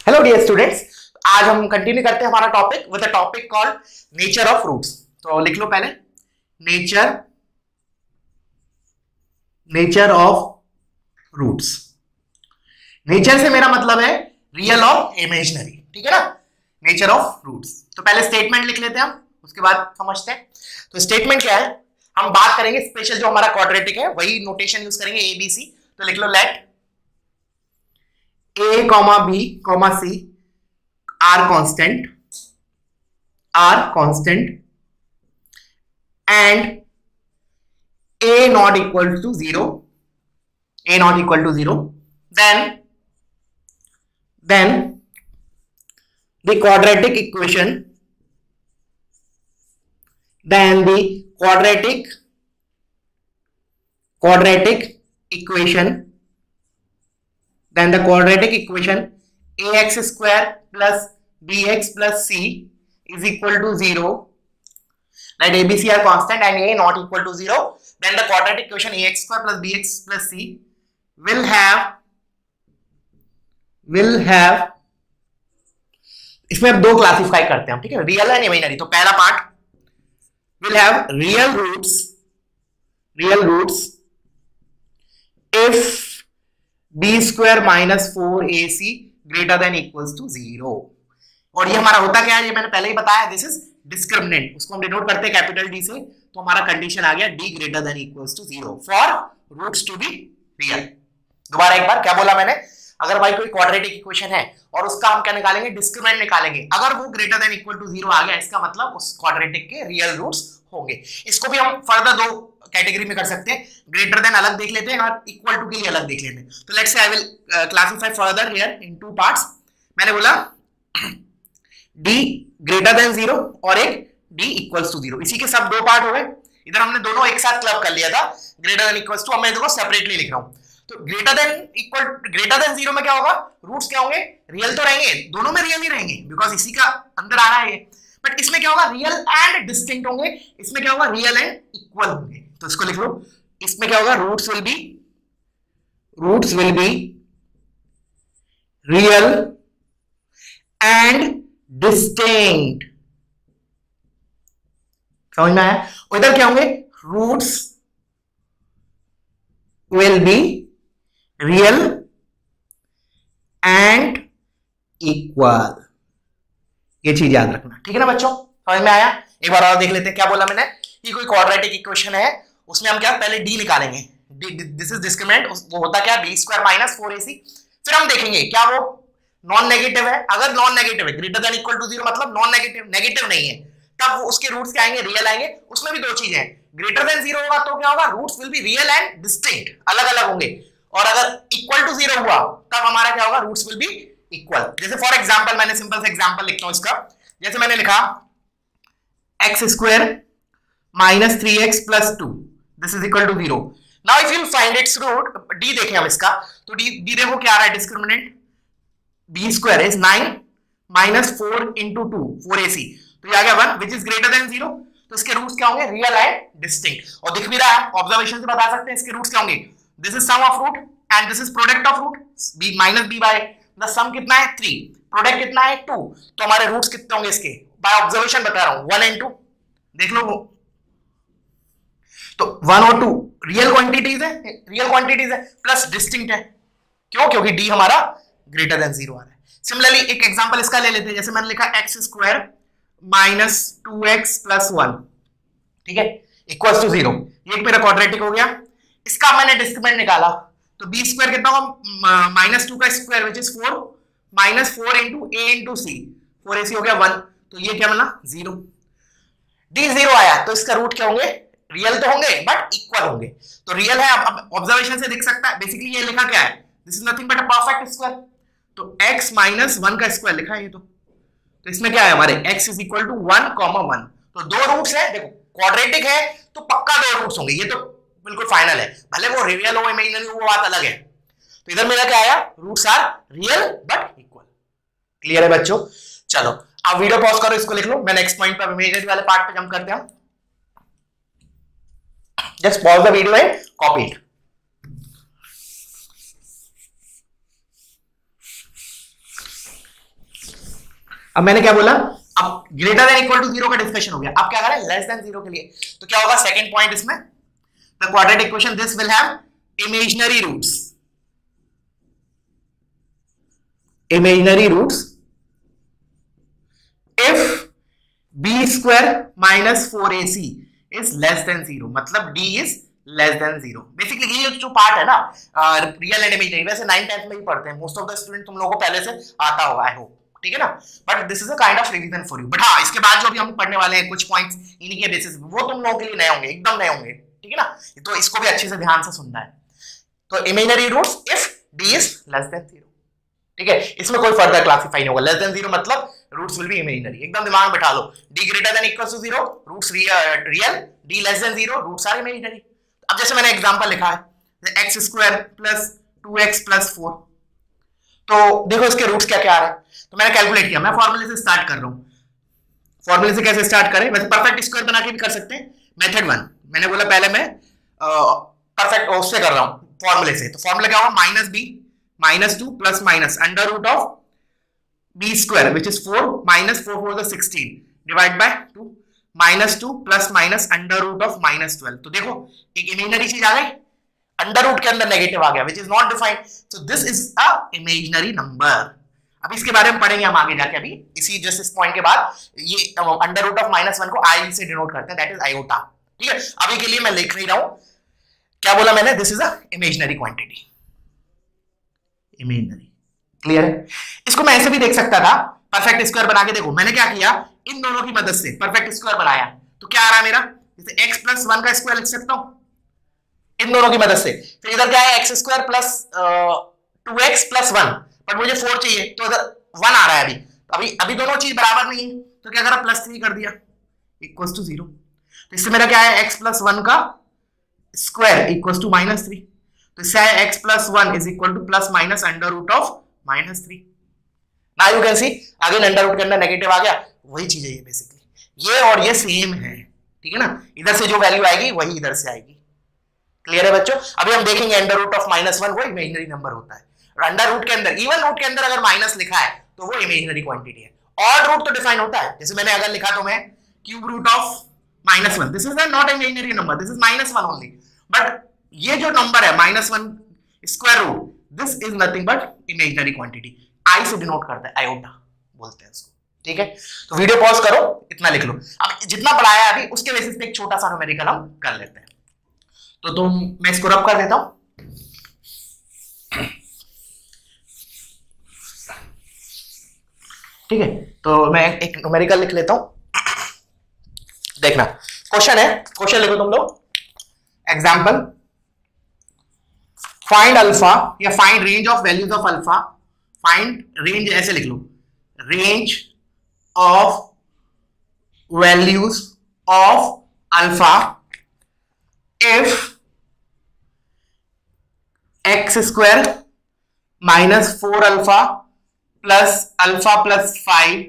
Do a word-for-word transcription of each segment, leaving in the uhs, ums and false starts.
Hello dear students, आज हम continue करते हैं हमारा topic with a topic called nature of roots. तो लिख लो पहले nature nature of roots. Nature से मेरा मतलब है रियल और इमेजिनरी, ठीक है ना। नेचर ऑफ रूट्स, तो पहले स्टेटमेंट लिख लेते हैं हम, उसके बाद समझते हैं। तो स्टेटमेंट क्या है, हम बात करेंगे स्पेशल जो हमारा क्वाड्रेटिक है वही नोटेशन यूज करेंगे ए बी सी। तो लिख लो let A comma B comma C are constant are constant and a not equal to zero, a not equal to zero, then then the quadratic equation then the quadratic quadratic equation then the quadratic equation ax square plus bx plus c is equal to zero. Let a b c are constant and a not equal to zero, then the quadratic equation ax square plus bx plus c will have will have इसमें अब दो classify करते हैं हम, ठीक है, real and imaginary. तो पहला part will have real roots real roots if b square minus four ac greater than equals to zero। और ये हमारा होता क्या है, ये मैंने पहले ही बताया, दिस इज डिस्क्रिमिनेंट, उसको हम डिनोट करते हैं कैपिटल डी से। तो हमारा कंडीशन आ गया D greater than equals to zero for roots to be real. दोबारा एक बार क्या बोला मैंने, अगर भाई कोई क्वाड्रेटिक इक्वेशन है और उसका हम क्या निकालेंगे, डिस्क्रिमिनेंट निकालेंगे, अगर वो greater than equal to zero आ गया इसका मतलब उस क्वाड्रेटिक के रियल रूट्स होंगे। इसको भी हम फर्दर दो कैटेगरी में कर सकते हैं, ग्रेटर देन अलग देख लेते हैं और इक्वल टू के लिए अलग देख लेते हैं। तो let's say I will classify further here in two parts. मैंने बोला d ग्रेटर देन जीरो और एक d इक्वल्स टू जीरो, इसी के सब दो पार्ट हो गए। इधर हमने दोनों एक साथ क्लब कर लिया था, ग्रेटर देन इक्वल्स टू। अब मैं देखो सेपरेटली लिख रहा हूं। तो greater than equal greater than zero में क्या होगा, रूट्स क्या होंगे, रियल तो रहेंगे, दोनों में रियल ही रहेंगे बिकॉज इसी का अंदर आ रहा है ये। बट इसमें क्या होगा, रियल एंड डिस्टिंक्ट होंगे, इसमें क्या होगा, रियल एंड इक्वल होंगे। तो इसको लिख लो, इसमें क्या होगा, roots will be roots will be real and distinct. समझ में आया। इधर क्या होंगे, roots will be real and equal, ये चीज याद रखना, ठीक है ना बच्चों। समझ में आया। एक बार और देख लेते हैं क्या बोला मैंने, कि कोई क्वाड्रेटिक इक्वेशन है उसमें हम क्या पहले डी निकालेंगे, दिस इज डिस्क्रिमिनेंट, वो होता क्या, बी स्क्वायर माइनस फोर ए सी। फिर हम देखेंगे क्या वो नॉन नेगेटिव है, अगर नॉन नेगेटिव है, greater than equal to zero मतलब नॉन नेगेटिव नेगेटिव नहीं है, तब वो उसके रूट्स क्या आएंगे, रियल आएंगे। उसमें भी दो चीजें हैं, ग्रेटर देन जीरो होगा तो क्या होगा, roots will be real and distinct, अलग अलग होंगे। और अगर इक्वल टू जीरो हुआ तब हमारा क्या होगा, रूट्स विल बी इक्वल। जैसे फॉर एग्जांपल मैंने सिंपल से एग्जांपल लिखता हूं इसका, जैसे मैंने लिखा x square minus three x plus two this is equal to zero. Now if you find its root, D देखें हम इसका, तो डी डी देखो क्या आ रहा है, discriminant b square is nine minus four into two, four a c, तो ये आ गया one which is greater than zero। तो इसके रूट्स क्या होंगे, रियल एंड डिस्टिंक्ट। और दिख भी रहा है, ऑब्जर्वेशन से बता सकते हैं इसके रूट्स क्या होंगे, this is sum of root and this is product of root, b minus b by the sum कितना है थ्री, प्रोडक्ट कितना है टू, तो हमारे रूट्स कितने होंगे इसके, बाय ऑब्जर्वेशन बता रहा हूं, वन एंड टू, देख लो वो। तो वन और टू रियल क्वांटिटीज है, रियल क्वांटिटीज है, प्लस डिस्टिंक्ट है, क्यों, क्योंकि d हमारा ग्रेटर देन जीरो आ रहा है। सिमिलरली एक एग्जांपल इसका ले लेते हैं, जैसे मैंने लिखा x square minus two x plus one, ठीक है, इक्वल्स टू जीरो। ये एक मेरा क्वाड्रेटिक हो गया। इसका मैंने डिस्क्रिमिनेंट निकाला, तो बी स्क्वायर कितना होगा, माइनस टू का square which is four, minus four into A into C, four A C हो गया वन, तो ये क्या मिला, जीरो। डी जीरो आया तो इसका रूट क्या होंगे, रियल तो होंगे बट इक्वल होंगे। तो रियल है, अब ऑब्जर्वेशन से दिख सकता है, बेसिकली ये लिखा क्या है, this is nothing but a perfect square. तो x माइनस वन का स्क्वायर लिखा है ये, तो तो इसमें क्या है हमारे x is equal to one comma one. तो दो रूट्स है, देखो क्वाड्रेटिक है तो पक्का दो रूट्स होंगे, ये तो बिल्कुल फाइनल है, भले वो रियल हो इमेजिनरी हो वो बात अलग है। तो इधर मेरा क्या आया, roots are real but equal. Clear है बच्चों। चलो आप वीडियो पॉज करो, इसको लिख लो, मैं नेक्स्ट पॉइंट पर इमेजिनरी वाले पार्ट पे जंप करते हैं। Just pause the video and copy it. अब मैंने क्या बोला, अब greater than equal to zero का डिस्कशन हो गया, अब क्या करें लेस देन जीरो के लिए, तो क्या होगा सेकंड पॉइंट इसमें, the quadratic equation this will have imaginary roots, imaginary roots if B square minus four A C is less than zero, मतलब D is less than zero. Basically ये जो part है ना रियल एंड इमेजिनरी, वैसे nine tenth में ही पढ़ते हैं मोस्ट ऑफ द स्टूडेंट, तुम लोगों को पहले से आता होगा आई होप, ठीक है ना, but this is a kind of revision for you. But हाँ इसके बाद जो अभी हम पढ़ने वाले हैं कुछ पॉइंट्स इन्हीं के बेसिस पे, वो तुम लोगों के लिए नए होंगे, एकदम नए होंगे, ठीक है ना, तो इसको भी अच्छे से ध्यान से सुनना है। तो imaginary roots if D is less than zero, ठीक है, इसमें कोई फर्दर क्लासिफाई नहीं होगा, लेस देन जीरो मतलब रूट्स विल बी इमेजिनरी, एकदम दिमाग में बैठा लो, D greater than equal to zero roots real, D less than zero roots are imaginary. अब जैसे मैंने एग्जांपल लिखा है X square plus two x plus four, तो देखो इसके रूट्स क्या क्या आ रहा है, तो मैंने कैलकुलेट किया, मैं फॉर्मूले से स्टार्ट कर रहा हूं, फॉर्मूले से कैसे स्टार्ट करें, वैसे परफेक्ट स्क्वायर बना के भी कर सकते हैं, मेथड वन, मैंने बोला पहले मैं परफेक्ट उससे कर रहा हूं फॉर्मूले से, तो फॉर्मूला क्या होगा minus B minus two plus minus under root of B square which is four minus four four sixteen divide by two minus two plus minus under root of minus twelve, तो देखो एक imaginary चीज आ गई, under root के अंदर negative आ गया which is not defined, so this is a imaginary number. अब इसके बारे में पढ़ेंगे हम आगे जाके, अभी इसी जस्ट इस पॉइंट के बाद, ये under root of minus one को आई से डिनोट करते हैं, दैट इज आयोटा, ठीक है, अभी के लिए मैं लिख नहीं रहा हूं, क्या बोला मैंने, this is a imaginary quantity, imaginary, clear है। इसको मैं ऐसे भी देख सकता था, परफेक्ट स्क्वायर बना के, देखो मैंने क्या किया, इन दोनों की मदद से परफेक्ट स्क्वायर बनाया, तो क्या आ रहा है मेरा, जैसे x प्लस वन का स्क्वायर लिख सकता हूं इन दोनों की मदद से, फिर इधर क्या है X square plus two x plus one, but मुझे फोर चाहिए तो इधर वन आ रहा है अभी, तो अभी अभी दोनों चीज बराबर नहीं है, तो क्या करा प्लस थ्री कर दिया इक्वल टू जीरो, तो इससे मेरा क्या है एक्स प्लस वन का square equal to minus three, तो इससे है X plus one is equal to plus minus under root of minus three. Now you can see again under root के अंदर नेगेटिव आ गया, वही चीज है ये बेसिकली, ये और ये सेम है, ठीक है ना, इधर से जो वैल्यू आएगी वही इधर से आएगी, क्लियर है बच्चों। अभी हम देखेंगे under root of minus one वो इमेजिनरी नंबर होता है, और अंडर रूट के अंदर इवन रूट के अंदर अगर माइनस लिखा है तो वो इमेजिनरी क्वांटिटी है, ऑड रूट तो डिफाइन होता है, जैसे मैंने अगर लिखा तो मैं cube root of minus one, this is not imaginary number, this is minus one only, but ये जो नंबर है minus one square root, this is nothing but imaginary quantity, I से डिनोट करता है, आयोटा बोलते हैं इसको, ठीक है। तो वीडियो पॉज करो, इतना लिख लो, अब जितना पढ़ाया अभी उसके बेसिस पे एक छोटा सा न्यूमेरिकल हम कर लेते हैं, तो तुम मैं इसको रब कर देता हूं, ठीक है, तो मैं एक न्यूमेरिकल लिख लेता हूं, देखना क्वेश्चन है, क्वेश्चन लिखो तुम लोग, एग्जाम्पल फाइंड अल्फा या find range of values of alpha, find range ऐसे लिख लो, range of values of alpha if X square minus four alpha plus alpha plus five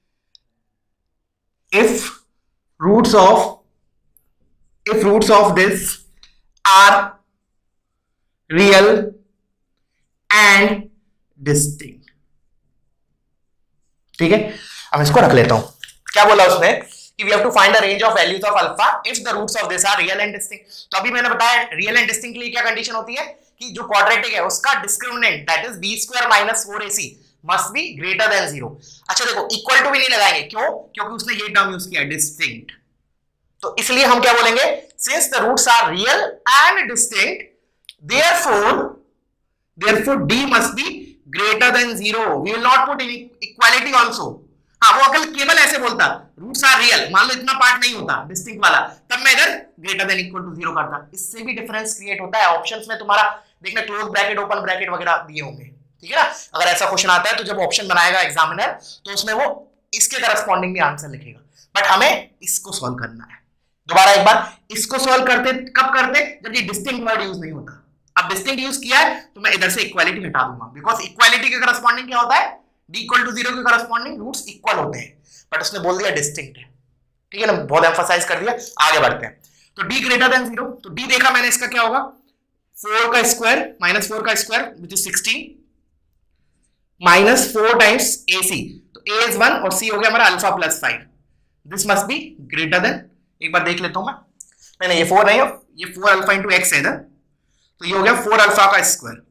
if roots of if roots of this are real and distinct, ठीक है। अब इसको रख लेता हूं, क्या बोला उसने कि we have to find the range of values of alpha if the roots of this are real and distinct, तो अभी मैंने बताया रियल एंड डिस्टिंक्ट के लिए क्या कंडीशन होती है कि जो क्वाड्रेटिक है उसका discriminant that is B square minus four A C must be greater than zero. अच्छा देखो इक्वल टू भी नहीं लगाएंगे, क्यों, क्योंकि उसने ये टर्म यूज किया डिस्टिंक्ट, तो इसलिए हम क्या बोलेंगे, since the roots are real and distinct therefore therefore d must be greater than zero, we will not put equality also, हाँ वो अगर केवल ऐसे बोलता रूट्स आर रियल, मान लो इतना पार्ट नहीं होता डिस्टिंक्ट वाला, तब मैं इधर greater than equal to zero करता, इससे भी डिफरेंस क्रिएट होता है, ऑप्शंस में तुम्हारा देखना क्लोज ब्रैकेट ओपन ब्रैकेट वगैरह दिए होंगे, ठीक है ना, अगर ऐसा क्वेश्चन आता है तो जब ऑप्शन बनाएगा एग्जामिनर तो उसमें वो इसके करस्पॉन्डिंग भी आंसर लिखेगा, बट हमें इसको सॉल्व करना है। दोबारा एक बार, इसको सॉल्व करते कब करते, जब ये डिस्टिंक्ट वर्ड यूज नहीं होता, अब डिस्टिंक्ट यूज किया है तो मैं इधर से इक्वालिटी हटा दूंगा, बिकॉज इक्वालिटी के करस्पॉन्डिंग क्या होता है, d इक्वल टू जीरो के करस्पॉन्डिंग रूट्स इक्वल होते हैं, बट उसने बोल दिया डिस्टिंक्ट है, ठीक है ना, बहुत एम्फसाइज कर दिया। आगे बढ़ते हैं, तो d ग्रेटर देन जीरो, तो d देखा मैंने इसका क्या होगा, फोर का स्क्वायर माइनस फोर का square which is sixteen minus four times ac, तो तो ए इज वन और सी हो गया हमारा alpha plus five, this must be greater than, एक बार देख लेता हूं मैं, नहीं नहीं ये फोर नहीं है, ये फोर अल्फा इंटू एक्स है इधर, तो ये हो गया फोर अल्फा का स्क्वायर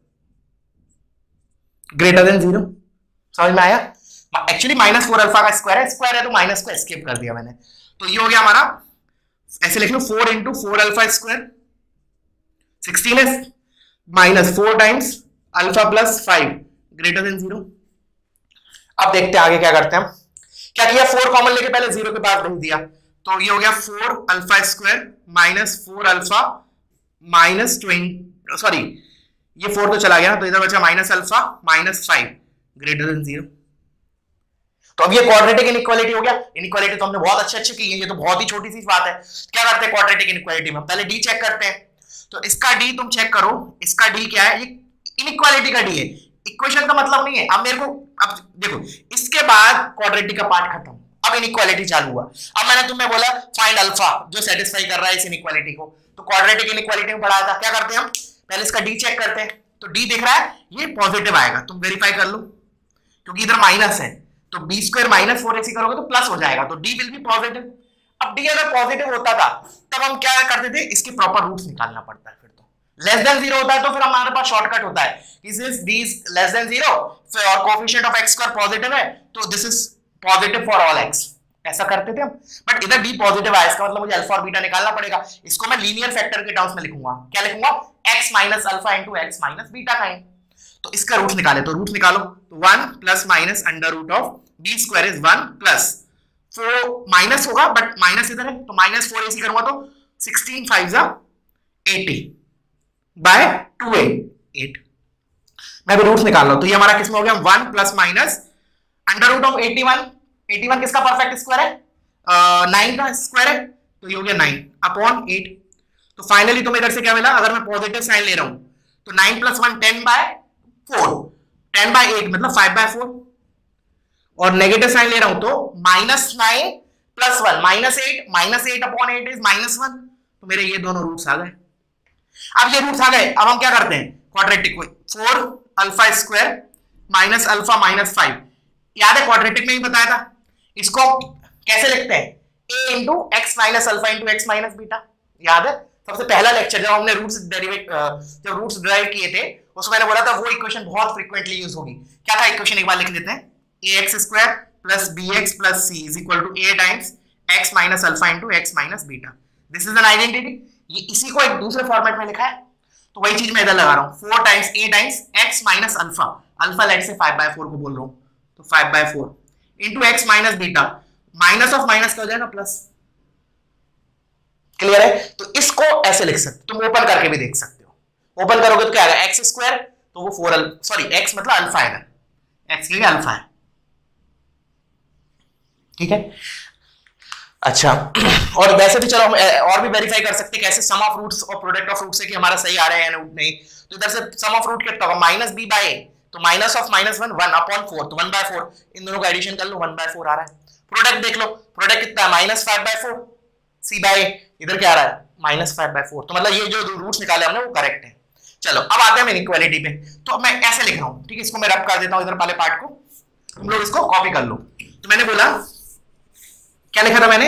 ग्रेटर देन जीरो, समझ में आया? एक्चुअली माइनस फोर अल्फा का स्क्वायर है, स्क्वायर है तो माइनस को एस्केप कर दिया मैंने, तो ये हो गया हमारा, ऐसे लिख लो four into four alpha square sixteen है, minus four times alpha plus five greater than zero. अब देखते हैं आगे क्या करते हैं हम, क्या किया, फोर कॉमन लेके पहले जीरो के पास भेज दिया, तो ये हो गया four alpha square minus four alpha minus twenty, sorry ये फोर तो चला गया, तो इधर बचा minus alpha minus five greater than zero. तो अब ये क्वाड्रेटिक इनइक्वालिटी हो गया, इनइक्वालिटी तो हमने बहुत अच्छे अच्छे की है, ये तो बहुत ही छोटी सी बात है। क्या करते हैं क्वाड्रेटिक इनइक्वालिटी में, पहले डी चेक करते हैं, तो इसका डी तुम चेक करो, इसका डी क्या है, ये इनइक्वालिटी का डी है, इक्वेशन का मतलब नहीं है। अब मेरे को, अब देखो इसके बाद क्वाड्रेटिक का पार्ट खत्म, अब इनइक्वालिटी चालू हुआ। अब मैंने तुम्हें बोला फाइंड अल्फा जो सेटिस्फाई कर रहा है इस इनइक्वालिटी को, तो क्वाड्रेटिक इनइक्वालिटी में पढ़ाया था, क्या करते हैं हम, पहले इसका डी चेक करते हैं, तो डी दिख रहा है ये पॉजिटिव आएगा, तुम वेरीफाई कर लो, क्योंकि इधर माइनस है, तो b square minus four x करोगे तो प्लस हो जाएगा, तो डी विल बी पॉजिटिव। अब डी अगर पॉजिटिव होता था तब हम क्या करते थे, इसके प्रॉपर रूट्स निकालना पड़ता है, फिर तो लेस देन जीरो होता है तो फिर हमारे पास शॉर्टकट होता है, this is D less than zero और coefficient of x square positive है, तो this is positive for all x, ऐसा करते थे हम। बट इधर डी पॉजिटिव आया, इसका मतलब मुझे अल्फा और बीटा निकालना पड़ेगा, इसको मैं लीनियर फैक्टर के टर्म्स में लिखूंगा, क्या लिखूंगा, x minus alpha into x minus beta का, तो इसका रूट निकाले, तो रूट निकालो, तो one plus minus under root of B square is one plus four, minus होगा बट माइनस इधर है, तो माइनस फोर ऐसी करूंगा तो सिक्सटीन फाइव जा eighty by two a eight, मैं भी रूट्स निकाल रहा हूं, तो ये हमारा किसमें हो गया, one plus minus under root of eighty one, eighty one किसका परफेक्ट स्क्वायर है, नाइन का स्क्वायर है, तो ये हो गया नाइन अपॉन एट। तो फाइनली तुम्हें इधर से क्या मिला, अगर मैं पॉजिटिव साइन ले रहा हूं तो nine plus one ten by four, ten by eight मतलब फाइव बाय फोर, और नेगेटिव साइन ले रहा हूं तो minus nine plus one minus eight, minus eight upon eight is minus one, तो मेरे ये दोनों रूट्स आ गए। अब ये रूट्स आ गए, अब हम क्या करते हैं क्वाड्रेटिक को, four alpha square minus alpha minus five, याद है क्वाड्रेटिक में ही बताया था, इसको कैसे लिखते हैं, a into x minus alpha into x minus beta, याद है सबसे पहला लेक्चर जब हमने रूट्स डेरिवेट जब रूट्स डिराइव किए थे उसमें मैंने बोला था वो इक्वेशन बहुत फ्रीक्वेंटली यूज होगी। क्या था इक्वेशन, एक बार लिख लेते हैं, a x square plus b x plus c is equal to a times x minus alpha into x minus beta, this is an identity. ये इसी को एक दूसरे फॉर्मेट में लिखा है, तो वही चीज मैं इधर लगा रहा हूँ, four times a times x minus alpha, alpha let से फाइव बाय फोर को बोल रहा हूँ, तो five by four into x minus beta, minus of minus का हो जाएगा प्लस, क्लियर है। तो इसको ऐसे लिख सकते, तुम ओपन करके भी देख सकते हो, ओपन करोगे तो क्या आएगा, एक्स स्क्वायर, तो वो फोर सॉरी एक्स मतलब अल्फा है, एक्स के लिए अल्फा है, ठीक है। अच्छा, और वैसे भी चलो हम और भी वेरीफाई कर सकते हैं कैसे, सम ऑफ रूट्स और प्रोडक्ट ऑफ रूट से कि हमारा सही आ रहा है या नहीं, तो इधर से सम ऑफ रूट कितना होगा, माइनस बी बाय, तो minus of minus one one upon four, तो वन बाय फोर, इन दोनों का एडिशन कर लो, वन बाय फोर आ रहा है। प्रोडक्ट देख लो, प्रोडक्ट कितना है, minus five by four, c by इधर क्या आ रहा है, माइनस फाइव बाय फोर, तो मतलब ये जो रूट्स निकाले हमने वो करेक्ट है। चलो अब आते हैं इनइक्वालिटी पे, तो मैं ऐसे लिख रहा हूँ, ठीक है, इसको मैं रब कर देता हूँ इधर वाले पार्ट को, तुम लोग इसको कॉपी कर लो। तो मैंने बोला क्या लिखा था मैंने,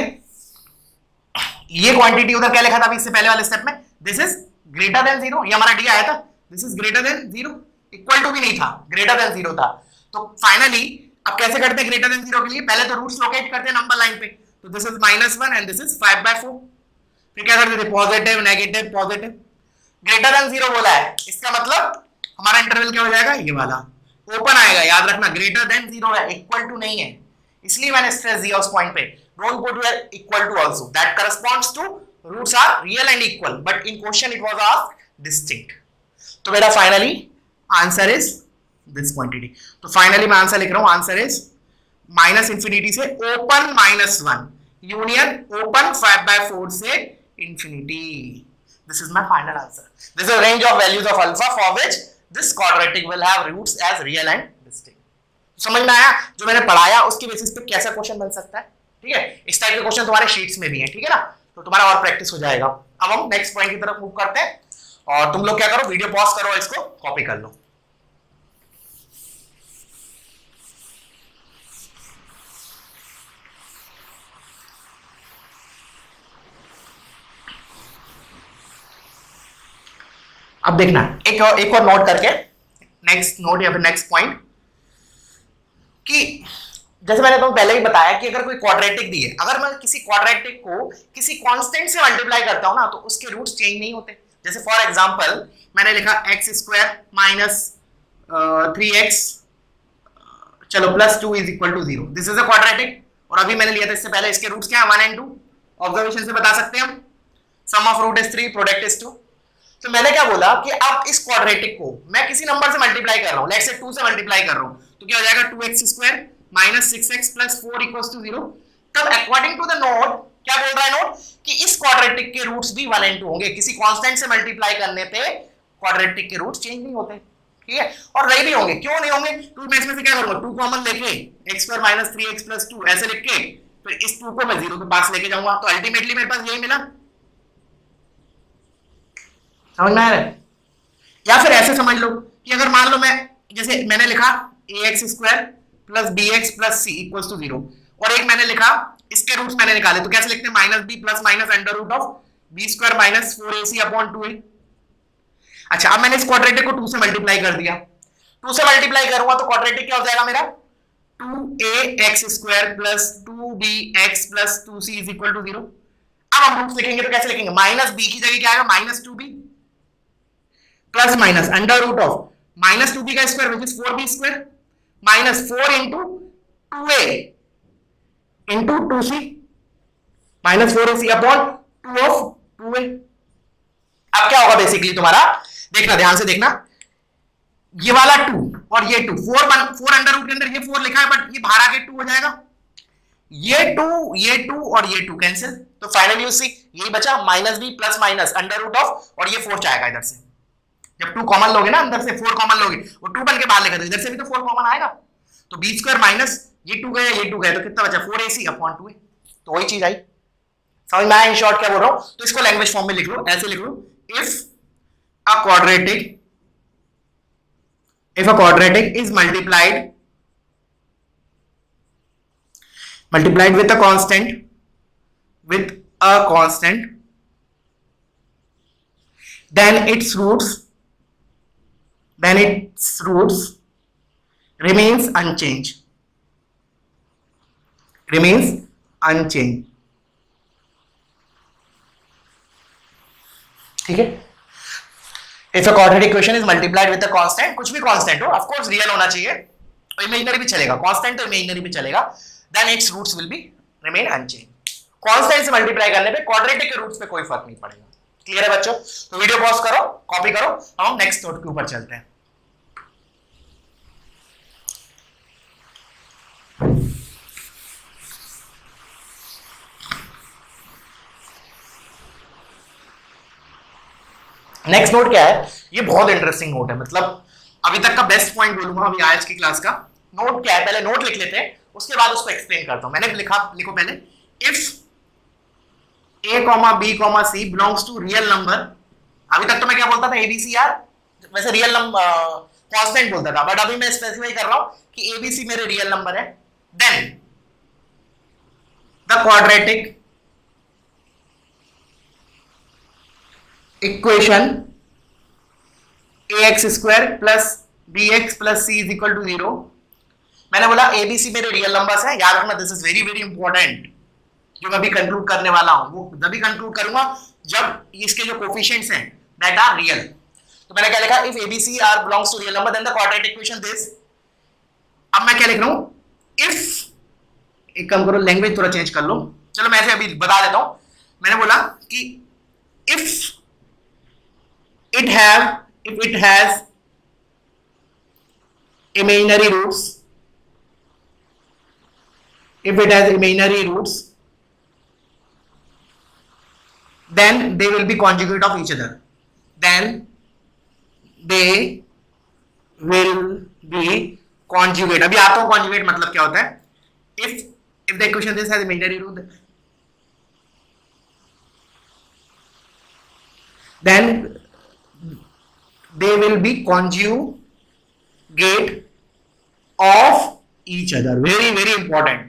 ये क्वांटिटी उधर क्या लिखा था अभी इससे पहले वाले स्टेप में, this is greater than zero, ये हमारा डी आया था, this is greater than zero, equal to भी नहीं था, ग्रेटर देन जीरो था। तो फाइनली अब कैसे करते हैं ग्रेटर देन जीरो के लिए, पहले तो रूट्स लोकेट करते हैं नंबर लाइन पे, तो this is minus one and this is five by four, फिर क्या करते थे positive negative positive, greater than zero बोला है, इसका मतलब हमारा इंटरवल क्या हो जाएगा, ये वाला ओपन आएगा, याद रखना ग्रेटर देन जीरो है, इक्वल टू नहीं है, इसलिए मैंने स्ट्रेस दिया उस पॉइंट पे, don't put where equal to also, that corresponds to roots are real and equal, but in question it was asked distinct. तो मेरा finally answer is this quantity, तो फाइनली मैं आंसर लिख रहा हूं, आंसर इज माइनस इंफिनिटी से open minus one union open five by four से infinity, this is my final answer. This is a range of values of alpha for which this quadratic will have roots as real and distinct. समझ में आया, जो मैंने पढ़ाया उसकी basis पे कैसा क्वेश्चन बन सकता है, ठीक है, इस टाइप के क्वेश्चन तुम्हारे शीट्स में भी है, ठीक है ना, तो तुम्हारा और प्रैक्टिस हो जाएगा। अब हम नेक्स्ट पॉइंट की तरफ मूव करते हैं, और तुम लोग क्या करो, वीडियो पॉज करो, इसको कॉपी कर लो। अब देखना एक और एक और नोट करके नेक्स्ट नोट या फिर नेक्स्ट पॉइंट कि जैसे मैंने तुम्हें पहले ही बताया कि अगर कोई क्वाड्रेटिक दी है, अगर मैं किसी क्वाड्रेटिक को किसी कांस्टेंट से मल्टीप्लाई करता हूं ना तो उसके रूट्स चेंज नहीं होते। जैसे फॉर एग्जांपल मैंने लिखा x square minus three x चलो plus two is equal to zero, this is a quadratic. और अभी मैंने लिया था इससे पहले, इसके रूट्स क्या है वन एंड टू, ऑब्जर्वेशन से बता सकते हैं हम, sum of root is three, product is two. तो मैंने क्या बोला कि अब इस क्वाड्रेटिक को मैं किसी नंबर से मल्टीप्लाई कर रहा हूं, लेट्स से टू से मल्टीप्लाई कर रहा हूं, तो क्या हो जाएगा two x square minus six x plus four equals to zero. तब अकॉर्डिंग टू द नोट क्या बोल रहा है नोट कि इस क्वाड्रेटिक के रूट्स भी वन एंड टू होंगे, किसी कांस्टेंट से मल्टीप्लाई करने पे क्वाड्रेटिक के रूट्स चेंज नहीं होते, ठीक है। और नहीं भी होंगे, क्यों नहीं होंगे, तो मैं इसमें से क्या करूंगा, टू कॉमन लेके x square minus three x plus two ऐसे लिख के फिर इस टू को मैं जीरो के पास लेके जाऊंगा, तो अल्टीमेटली मेरे पास यही मिला। समझ में आ रहा है? या फिर ऐसे समझ लो कि अगर मान लो मैं जैसे मैंने लिखा a x square plus b x plus c equals to zero, और एक मैंने लिखा इसके रूट्स मैंने निकाले, तो कैसे लिखते हैं, minus b plus minus under root of B square minus four A c upon two a. अच्छा, अब मैंने इस क्वाड्रेटिक को टू से मल्टीप्लाई कर दिया, टू से मल्टीप्लाई करूंगा तो क्वाड्रेटिक क्या हो जाएगा मेरा, two a x square plus two b x plus two c is equal to zero. अब हम रूट्स लिखेंगे तो कैसे लिखेंगे, माइनस बी की जगह क्या आएगा, minus two b plus minus under root of minus two b का square which is four b square minus four into two a into two c minus four A c upon two of two a. अब क्या होगा basically तुम्हारा, देखना ध्यान से देखना, ये वाला टू और ये two, four four under root के अंदर ये फोर लिखा है बट ये बाहर आके टू हो जाएगा, ये टू ये टू और ये टू कैंसिल, तो फाइनली उससे यही बचा minus b plus minus under root of, और ये फोर जाएगा इधर से, जब टू कॉमन लोगे ना अंदर से फोर कॉमन लोगे, वो टू बन के बाहर लेकर, इधर से भी तो फोर कॉमन आएगा, तो बी स्क्वायर माइनस ये टू गया ये टू गया, तो कितना बचा four A c upon two a, तो वही चीज आई। समझ में आया इन शॉर्ट क्या बोल रहा हूं, तो इसको लैंग्वेज फॉर्म में लिख लो, ऐसे लिख लो, if a quadratic if a quadratic is multiplied multiplied with a constant with a constant then its roots then its roots remains unchanged remains unchanged ठीक है। If a quadratic equation is multiplied with a constant, कुछ भी constant हो, of course real होना चाहिए, imaginary भी चलेगा, constant तो imaginary भी चलेगा, then its roots will be remain unchanged। constant से multiply करने पे quadratic के roots पे कोई फर्क नहीं पड़ेगा। क्लियर है बच्चों? तो वीडियो पॉज करो, कॉपी करो, हम नेक्स्ट नोट के ऊपर चलते हैं। नेक्स्ट नोट क्या है, ये बहुत इंटरेस्टिंग नोट है, मतलब अभी तक का बेस्ट पॉइंट बोलूंगा अभी आज की क्लास का। नोट क्या है, पहले नोट लिख लेते हैं, उसके बाद उसको एक्सप्लेन करता हूं। मैंने लिखा, लिखो पहले, if a comma B comma c belongs to real number, अभी तक तो मैं क्या बोलता था, एबीसी यार, वैसे रियल नंबर कांस्टेंट बोलता था, बट अभी मैं स्पेसिफाई कर रहा हूं कि एबीसी मेरे रियल नंबर है, then the quadratic equation ax square plus bx plus c is equal to zero. मैंने बोला abc मेरे रियल नंबर्स हैं, याद रखना, this is very very important, जो मैं भी कंक्लूड करने वाला हूं वो तभी कंक्लूड करूंगा जब इसके जो कोफिशिएंट्स हैं दैट आर रियल। तो मैंने क्या लिखा, if abc are belongs to real number then the quadratic equation this. अब मैं क्या लिख रहा हूं, इफ, एक काम करो लैंग्वेज थोड़ा चेंज कर लो, चलो मैं ऐसे अभी बता देता हूं। मैंने बोला कि if it have if it has imaginary roots if it has imaginary roots then they will be conjugate of each other then they will be conjugate। अभी आता हूं conjugate मतलब क्या होता है। if if the equation this has imaginary root then they will be conjugate of each other, very very important।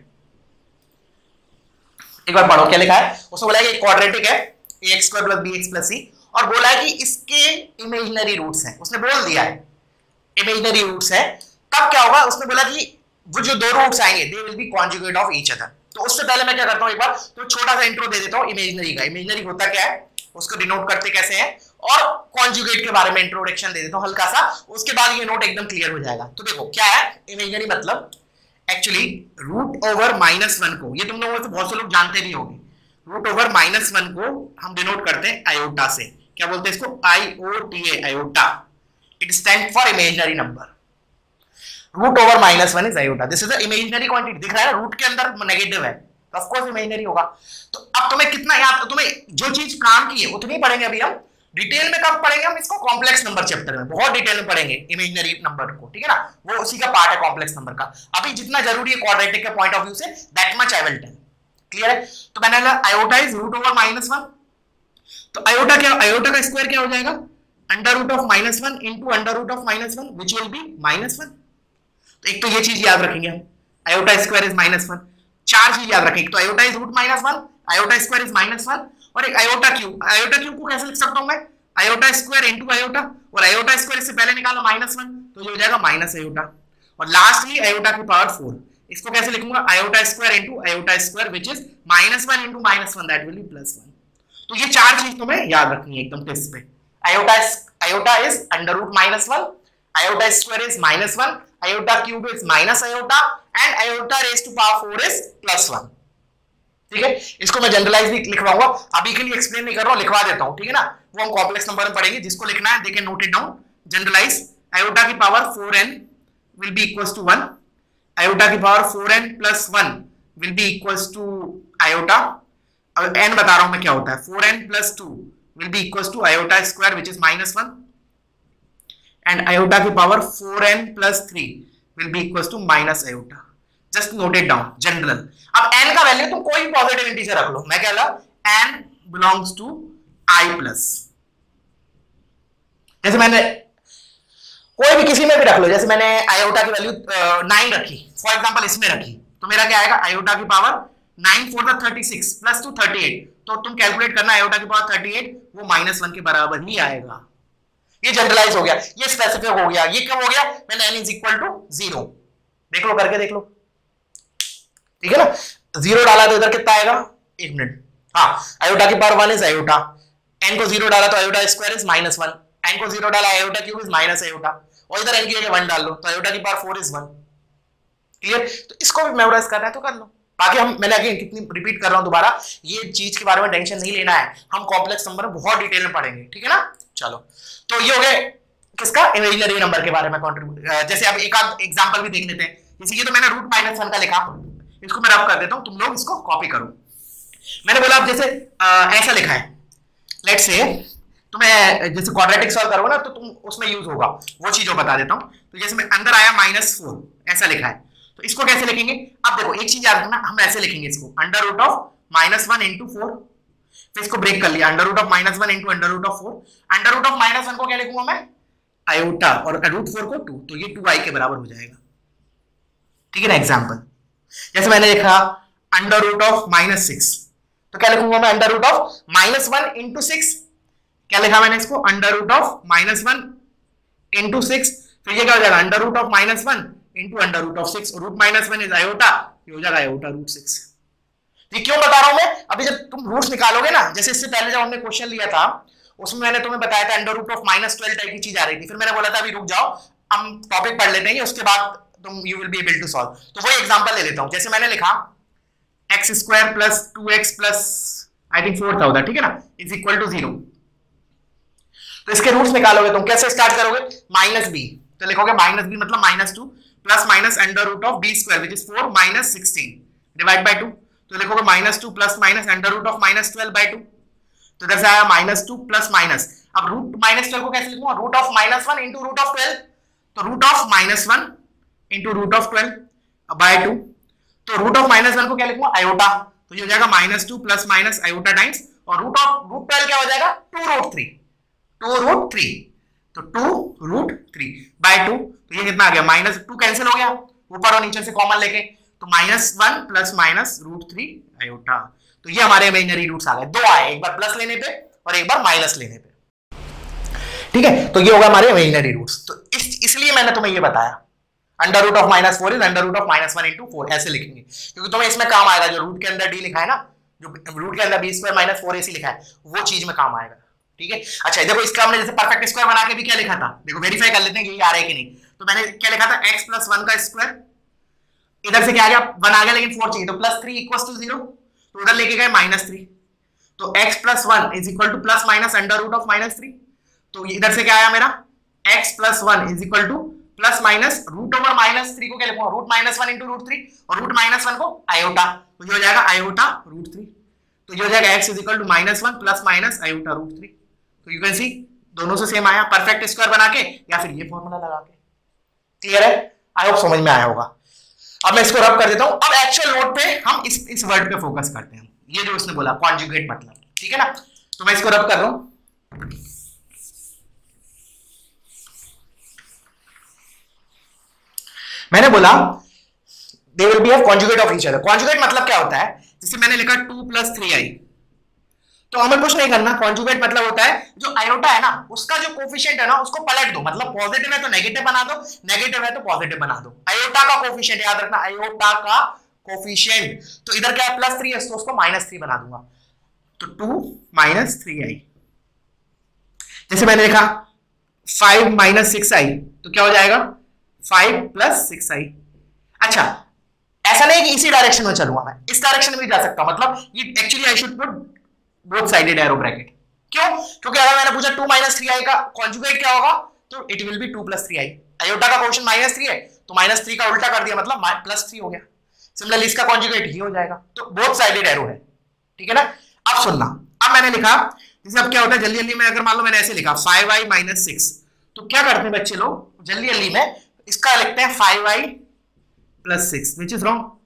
एक बार पढ़ो क्या लिखा है, उसने बोला कि क्वाड्रेटिक है ax square plus bx plus c, और बोला है कि इसके इमेजिनरी रूट्स हैं, उसने बोल दिया है इमेजिनरी रूट्स है, तब क्या होगा, उसने बोला कि वो जो दो रूट्स आएंगे they will be conjugate of each other. तो उससे पहले मैं क्या करता हूँ, एक बार तो छोटा सा इंट्रो दे देता हूँ इमेजिनरी का। इमेजिनरी होता क्या है, उसको डिनोट करते कैसे हैं, और कॉन्जुगेट के बारे में इंट्रोडक्शन दे देता हूँ हल्का सा, उसके बाद ये नोट एकदम क्लियर हो जाएगा। तो देखो क्या है इमेजिनरी मतलब, actually root over minus one को, ये तुम लोगों से बहुत से लोग जानते भी होंगे, रूट ओवर माइनस वन को हम डिनोट करते हैं आयोटा से। क्या बोलते हैं इसको, I O T A, iota. It stand for imaginary number. Root over minus one is iota, this is the imaginary quantity. दिख रहा है रूट के अंदर नेगेटिव है, तो ऑफ कोर्स इमेजिनरी होगा। तो अब तुम्हें कितना याद, तुम्हें जो चीज काम की है उतनी पढ़ेंगे अभी हम। डिटेल में कब पढ़ेंगे हम इसको, कॉम्प्लेक्स नंबर चैप्टर में बहुत डिटेल में पढ़ेंगे इमेजिनरी नंबर को, ठीक है ना, वो उसी का पार्ट है कॉम्प्लेक्स नंबर का। अभी जितना जरूरी है क्वाड्रेटिक के पॉइंट ऑफ व्यू से, that much I will tell. Clear है। तो मैंने बोला iota is root over minus one, तो आयोटा क्या, आयोटा का स्क्वायर क्या हो जाएगा, under root of minus one into under root of minus one which will be minus one. तो एक तो ये चीज याद रखेंगे हम, iota square is minus one. चार चीज याद रखें, एक तो iota is root minus one, iota square is minus one, और एक आयोटा क्यूब। आयोटा क्यूब को कैसे लिख सकता हूं मैं, आयोटा स्क्वायर इंटू आयोटा, और आयोटा स्क्वायर इससे पहले निकाला माइनस वन, तो ये हो जाएगा माइनस आयोटा। और लास्टली आयोटा की पावर फोर, इसको कैसे लिखूंगा, iota square into iota square which is minus one into minus one, that will be plus one. तो ये चार चीज तुम्हें याद रखनी है एकदम टेस्ट पे। Iota iota is under root minus one, iota square is minus one, iota cube is minus iota, and iota raise to power four is plus one. ठीक है, इसको मैं जनरलाइज भी लिखवाऊंगा, अभी के लिए एक्सप्लेन नहीं कर रहा हूं, लिखवा देता हूं, ठीक है ना, वो हम कॉम्प्लेक्स नंबर में पढ़ेंगे। जिसको लिखना है they can note it down. Generalise iota की power four n will be equals to one, iota की power four n plus one will be equals to iota, अब एन बता रहा हूं मैं क्या होता है, four n plus two will be equals to iota square which is minus one, and iota की power four n plus three will be equals to minus iota. Just note it down general. अब n का value तुम कोई positive integer रख लो, मैं क्या ला, n belongs to i plus, जैसे मैंने कोई भी किसी में भी रख लो, जैसे मैंने आयोटा की वैल्यू नाइन रखी फॉर एग्जांपल, इसमें रखी, तो मेरा क्या आएगा, आयोटा की power nine four the thirty six plus two thirty eight, तो तुम कैलकुलेट करना आयोटा की पावर थर्टी एट, वो माइनस वन के बराबर ही आएगा। ये जनरलाइज हो गया, ये स्पेसिफिक हो गया। ये कब हो गया, मैंने n is equal to zero, देख लो करके देख लो, ठीक है ना। जीरो डाला तो इधर कितना आएगा, एक मिनट, हाँ, आयोटा की power one is iota, n को जीरो डाला तो iota square is minus one, n को जीरो डाला iota cube is minus iota, और इधर एन की जगह वन डाल लो तो आयोटा की power four is one. Clear. तो इसको भी मेमोराइज करना है तो कर लो। बाकी हम, मैंने अगेन कितनी रिपीट कर रहा हूं दोबारा, ये चीज के बारे में टेंशन नहीं लेना है, हम कॉम्प्लेक्स नंबर बहुत डिटेल में पढ़ेंगे, ठीक है ना। चलो, तो ये हो गए किसका, इमेजिनरी नंबर के बारे में कॉन्ट्रीब्यूट। जैसे अब एक आध एग्जांपल भी देख लेते हैं, जैसे ये तो मैंने रूट माइनस वन का लिखा, इसको मैं रब कर देता हूं, तुम लोग इसको कॉपी करो। मैंने बोला अब जैसे आ, ऐसा लिखा है, लेट्स से तुम्हें जैसे क्वाड्रेटिक सॉल्व करोगे ना तो तुम उसमें यूज होगा, वो चीज मैं बता देता हूं। तो जैसे मैं अंदर आया माइनस फोर, ऐसा लिखा है, तो इसको कैसे लिखेंगे। अब देखो एक चीज याद रखना, हम ऐसे लिखेंगे इसको, under root of minus one into four, फिर इसको ब्रेक कर लिया, under root of minus one into under root of four. Under root of minus one को क्या लिखूंगा मैं, आयोटा, और रूट फोर को टू, तो ये टू आई के बराबर हो जाएगा, ठीक है ना। एग्जाम्पल जैसे मैंने लिखा under root of minus six, तो क्या लिखूंगा मैं, under root of minus one into six, क्या लिखा मैंने इसको, under root of minus one into six, फिर ये क्या हो जाएगा, under root of minus one into under root of six, root minus one is iota, ये हो जाएगा आयोटा रूट सिक्स। ये क्यों बता रहा हूं मैं, अभी जब तुम रूट्स निकालोगे ना, जैसे इससे पहले जब हमने क्वेश्चन लिया था उसमें मैंने तुम्हें बताया था under root of minus twelve type की चीज आ रही थी, फिर मैंने बोला था अभी रुक जाओ, हम टॉपिक पढ़ लेते हैं, उसके बाद तुम you will be able to solve. तो वही एग्जांपल ले लेता हूं, जैसे मैंने लिखा x square plus two x plus I think four था उधर, ठीक है ना, इज इक्वल टू जीरो। तो इसके रूट्स निकालोगे तुम, कैसे स्टार्ट करोगे, माइनस बी, तो लिखोगे माइनस बी मतलब minus two plus minus under root of B square which is four minus sixteen divide by two, तो लिखोगे minus two plus minus under root of minus twelve by two, तो इधर से आया minus two plus minus, अब root minus twelve को कैसे लिखूंगा, root of minus one into root of twelve, तो root of minus one into root of twelve by two, तो रूट ऑफ माइनस वन को क्या लिखूंगा, आयोटा, तो ये हो जाएगा minus two plus minus iota times, और रूट ऑफ रूट ट्वेल्व क्या हो जाएगा, two root three, two root three, तो two root three by two, तो ये कितना आ गया, माइनस टू कैंसिल हो गया ऊपर और नीचे से कॉमन लेके, तो minus one plus minus root three iota. तो ये हमारे इमेजिनरी रूट्स आ गए, दो आए, एक बार प्लस लेने पे और एक बार माइनस लेने पे। ठीक है, तो ये होगा हमारे इमेजिनरी रूट्स। तो इस इसलिए मैंने तुम्हें ये बताया under root of minus four is under root of minus one into four, ऐसे लिखेंगे क्योंकि तुम्हें इसमें काम आएगा। जो रूट के अंदर डी लिखा है ना, जो रूट के अंदर b square minus four ac लिखा है, वो चीज में काम आएगा। ठीक है, अच्छा देखो इसका हमने जैसे परफेक्ट स्क्वायर बना के भी क्या लिखा था, देखो वेरीफाई कर लेते हैं कि ये आ रहा है कि नहीं। तो मैंने क्या लिखा था, एक्स प्लस वन का स्क्वायर, इधर से क्या आ गया वन आ गया, लेकिन फोर चाहिए तो plus three equal to zero, तो उधर लेके गए माइनस थ्री, तो x plus one is equal to plus minus under root of minus three, तो इधर से क्या आया मेरा x plus one is equal to plus minus root over minus three को क्या लिखूंगा, root minus one into root three, और रूट माइनस वन को आयोटा, तो ये हो जाएगा आयोटा रूट थ्री, तो ये हो जाएगा x is equal to minus one plus minus iota root three. तो यू कैन सी दोनों से सेम आया, परफेक्ट स्क्वायर बना के या फिर ये फॉर्मूला लगा के। क्लियर है, आई होप समझ में आया होगा। अब मैं इसको रब कर देता हूं। अब एक्चुअल नोट पे हम इस इस वर्ड पे फोकस करते हैं, ये जो उसने बोला कॉन्जुगेट मतलब, ठीक है ना। तो मैं इसको रब कर रहा हूं। मैंने बोला they will be have conjugate of each other. Conjugate मतलब क्या होता है, जैसे मैंने लिखा टू प्लस थ्री आई, तो हमें कुछ नहीं करना। कॉन्जुगेट मतलब होता है जो आयोटा है ना, उसका जो कोफिशिएंट है ना उसको पलट दो, मतलब पॉजिटिव है तो नेगेटिव बना दो, नेगेटिव है तो पॉजिटिव बना दो। आयोटा का कोफिशिएंट याद रखना, आयोटा का कोफिशिएंट, तो इधर क्या है प्लस थ्री है तो उसको माइनस थ्री बना दूंगा, तो टू माइनस थ्री आई। जैसे मैंने लिखा फाइव माइनस सिक्स आई, तो क्या हो जाएगा फाइव प्लस सिक्स आई। अच्छा ऐसा नहीं कि इसी डायरेक्शन में चलूंगा, मैं इस डायरेक्शन में भी जा सकता हूं, मतलब ये actually I should put both sided arrow bracket. क्यों? क्योंकि अगर मैंने पूछा टू माइनस थ्री आई का कॉन्जुगेट क्या होगा, तो it will be two plus three I. Iota का क्वेश्चन माइनस थ्री है तो माइनस थ्री का उल्टा कर दिया, मतलब प्लस थ्री हो गया। सिमिलरली इसका कॉन्जुगेट ही हो जाएगा, तो बोथ साइडेड एरो है, ठीक है ना। अब सुनना, अब मैंने लिखा जैसे अब क्या होता है जल्दी जल्दी में, अगर मान लो मैंने ऐसे लिखा फाइव आई माइनस सिक्स, तो क्या करते हैं बच्चे लोग जल्दी जल्दी में इसका लिखते हैं five I plus six, which is wrong.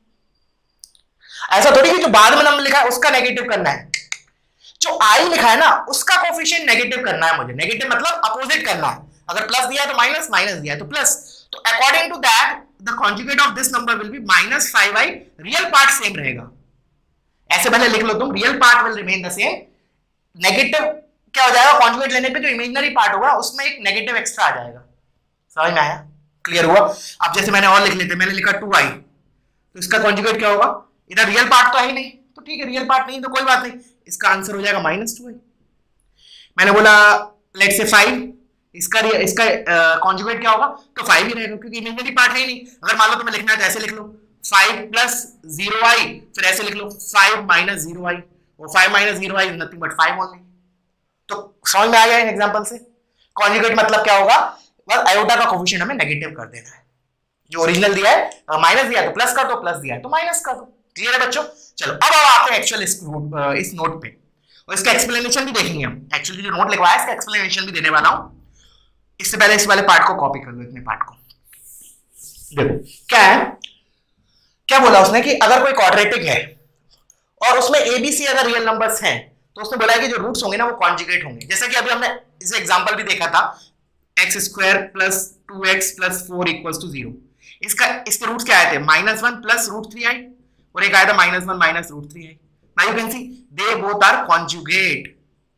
ऐसा थोड़ी कि जो बाद में नंबर लिखा है उसका नेगेटिव करना है, जो आई लिखा है ना उसका कोफिशिएंट नेगेटिव करना है मुझे। नेगेटिव मतलब अपोजिट करना है, अगर प्लस दिया है तो माइनस, माइनस दिया है तो प्लस, तो according to that the conjugate of this number will be minus five I. Real part same रहेगा, ऐसे पहले लिख लो तुम, real part will remain the same, negative क्या हो जाएगा कॉन्जुगेट लेने पे, जो इमेजिनरी पार्ट होगा उसमें एक नेगेटिव एक्स्ट्रा आ जाएगा। समझ में आया, क्लियर हुआ। अब जैसे मैंने और लिख लेते, मैंने लिखा टू आई, तो इसका कॉन्जुगेट क्या होगा, इधर रियल पार्ट तो है ही नहीं, तो ठीक है रियल पार्ट नहीं तो कोई बात नहीं, इसका आंसर हो जाएगा माइनस टू आई। मैंने बोला लेट से फाइव, इसका इसका कॉन्जुगेट क्या होगा, तो फाइव ही रहेगा क्योंकि इमेजिनरी पार्ट है ही नहीं। अगर मान लो तुम्हें लिखना है तो ऐसे लिख लो फाइव प्लस जीरो आई, फिर ऐसे लिख लो फाइव माइनस जीरो आई, और five minus zero I nothing but five only. तो समझ में आ गया इन एग्जांपल से कॉन्जुगेट मतलब क्या होगा, बस आयोटा का कोफिशिएंट हमें नेगेटिव कर देना है। जो ओरिजिनल दिया है माइनस दिया तो प्लस कर दो, प्लस दिया है तो माइनस कर दो। क्लियर है बच्चों। चलो अब अब आते हैं एक्चुअल इस, इस नोट पे, और इसका एक्सप्लेनेशन भी देखेंगे हम। एक्चुअली जो नोट लिखवाया है इसका एक्सप्लेनेशन भी देने वाला हूं। इससे पहले इस वाले पार्ट को कॉपी कर लो, इतने पार्ट को देखो क्या है, क्या बोला उसने कि अगर कोई क्वाड्रेटिक है और उसमें एबीसी अगर रियल नंबर्स हैं, तो उसने बोला है कि जो रूट्स होंगे ना वो कॉन्जुगेट होंगे। जैसा कि अभी हमने इस एग्जांपल भी देखा था, x square plus two x plus four equals to zero. इसका इसके रूट्स क्या आए थे, minus one plus root three I, और एक आया था minus one minus root three I. Now you can see they both are conjugate.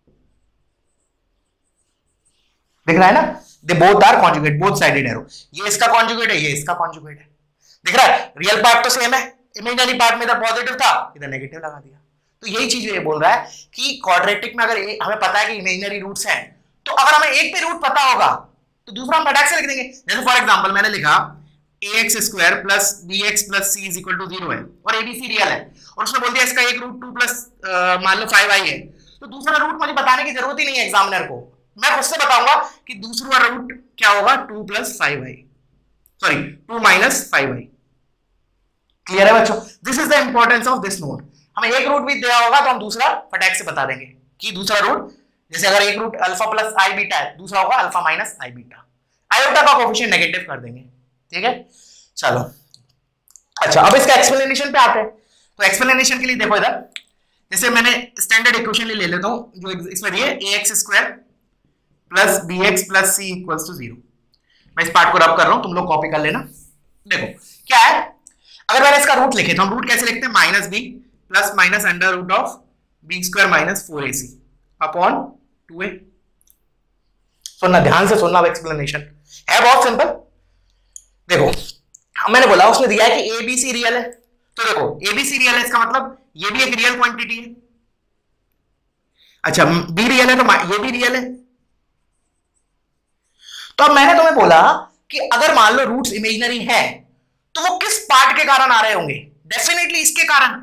दिख रहा है ना, they both are conjugate, both sided arrow. ये इसका कॉन्जुगेट है, ये इसका कॉन्जुगेट है। दिख रहा है, रियल पार्ट तो सेम है, इमेजिनरी पार्ट में इधर पॉजिटिव था इधर नेगेटिव लगा दिया। तो यही चीज ये बोल रहा है कि क्वाड्रेटिक में अगर हमें पता है कि इमेजिनरी रूट्स हैं, तो अगर हमें एक पे रूट पता होगा तो दूसरा हम फटाक से लिख देंगे। जैसे फॉर एग्जांपल मैंने लिखा a x square plus b x plus c is equal to zero है, और एबीसी रियल है, और उसने बोल दिया इसका एक रूट टू प्लस मान लो फाइव आई है, तो दूसरा रूट मुझे बताने की जरूरत ही नहीं है एग्जामिनर को, मैं खुद से बताऊंगा कि दूसरा रूट क्या होगा, two plus five I, sorry two minus five I. Clear है बच्चों, this is the importance of this note. हमें एक रूट भी दिया होगा तो हम दूसरा फटाक से बता देंगे कि दूसरा रूट, जैसे अगर एक रूट अल्फा प्लस आई बीटा है, दूसरा होगा alpha minus I beta. Iota का कोफिशिएंट नेगेटिव कर देंगे, ठीक है। चलो अच्छा, अब इसका एक्सप्लेनेशन पे आते हैं। तो एक्सप्लेनेशन के लिए देखो इधर, जैसे मैंने स्टैंडर्ड इक्वेशन ले लेता हूं जो इसमें दिए, a x square plus b x plus c equals to zero. मैं इस पार्ट को रब कर रहा हूं, तुम लोग कॉपी कर लेना। देखो क्या है, अगर मैंने इसका रूट लिखे तो हम रूट कैसे लिखते हैं, minus b plus minus under root of B square minus four A c upon two a. सुनना, ध्यान से सुनना, अब एक्सप्लेनेशन है बहुत सिंपल। देखो मैंने बोला उसने दिया है कि ए बी सी रियल है, तो देखो ए बी सी रियल है, इसका मतलब ये भी एक रियल क्वांटिटी है। अच्छा बी रियल है तो ये भी रियल है। तो अब मैंने तुम्हें बोला कि अगर मान लो रूट्स इमेजिनरी है तो वो किस पार्ट के कारण आ रहे होंगे? डेफिनेटली इसके कारण।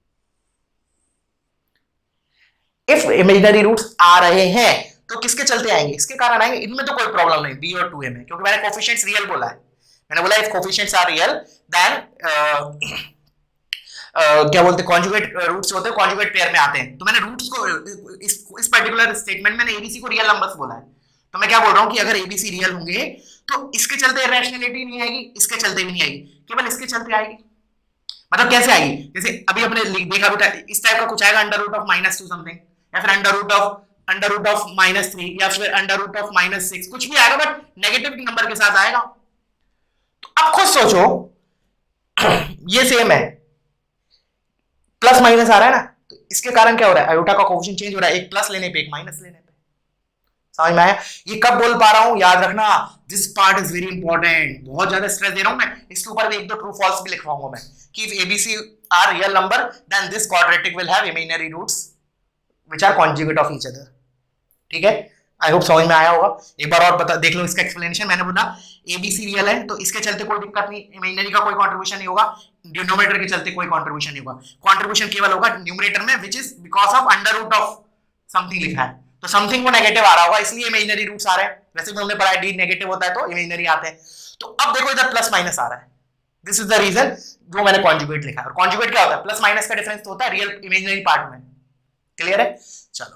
इफ इमेजिनरी रूट्स आ रहे हैं तो किसके चलते आएंगे? इसके कारण आएंगे। इनमें तो कोई प्रॉब्लम नहीं, बी और टू ए में, क्योंकि मैंने कोफिशिएंट्स रियल बोला है। मैंने बोला if coefficients are real then Uh, क्या बोलते हैं कॉन्जुगेट रूट्स होते हैं, कॉन्जुगेट पेयर में आते हैं। तो मैंने रूट्स को इस इस पर्टिकुलर स्टेटमेंट में एबीसी को रियल नंबर्स बोला है। तो मैं क्या बोल रहा हूं कि अगर एबीसी रियल होंगे तो इसके चलते इरेशनैलिटी नहीं आएगी, इसके चलते भी नहीं आएगी, केवल इसके चलते आएगी। मतलब कैसे आएगी? जैसे अभी अपने देखा बेटा इस टाइप का कुछ आएगा, under root of minus two something, या फिर under root of under root of minus three, या फिर under root of minus six, कुछ भी आएगा बट नेगेटिव नंबर के साथ आएगा। तो अब खुद सोचो ये सेम है, प्लस माइनस आ रहा है ना, तो इसके कारण क्या हो रहा है? आयोटा का कोफिशिएंट चेंज हो रहा है, एक प्लस लेने पे एक माइनस लेने पे। समझ में आया? ये कब बोल पा रहा हूं याद रखना, this part is very important. बहुत ज्यादा स्ट्रेस दे रहा हूं मैं, इसके ऊपर भी एक दो ट्रू फॉल्स भी लिखवाऊंगा मैं कि if abc are real number then this quadratic will have imaginary roots which are conjugate of each other. ठीक है, आई होप समझ में आया होगा। एक बार और बता देख लो इसका एक्सप्लेनेशन। मैंने बोला एबीसी रियल है तो इसके चलते कोई दिक्कत नहीं, इमेजिनरी का कोई कंट्रीब्यूशन नहीं होगा, डिनोमिनेटर के चलते कोई कंट्रीब्यूशन नहीं होगा। कंट्रीब्यूशन केवल होगा न्यूमरेटर में which is because of under root of something लिखा है, तो समथिंग को नेगेटिव आ रहा होगा, इसलिए इमेजिनरी रूट्स आ रहे हैं। वैसे भी हमने पढ़ा है डी नेगेटिव होता है तो इमेजिनरी आते हैं। तो अब देखो इधर प्लस माइनस आ रहा है, दिस इज द रीजन जो मैंने कॉन्जुगेट लिखा है। और कॉन्जुगेट क्या होता है? प्लस माइनस का डिफरेंस तो होता है रियल इमेजिनरी पार्ट में। क्लियर है? चलो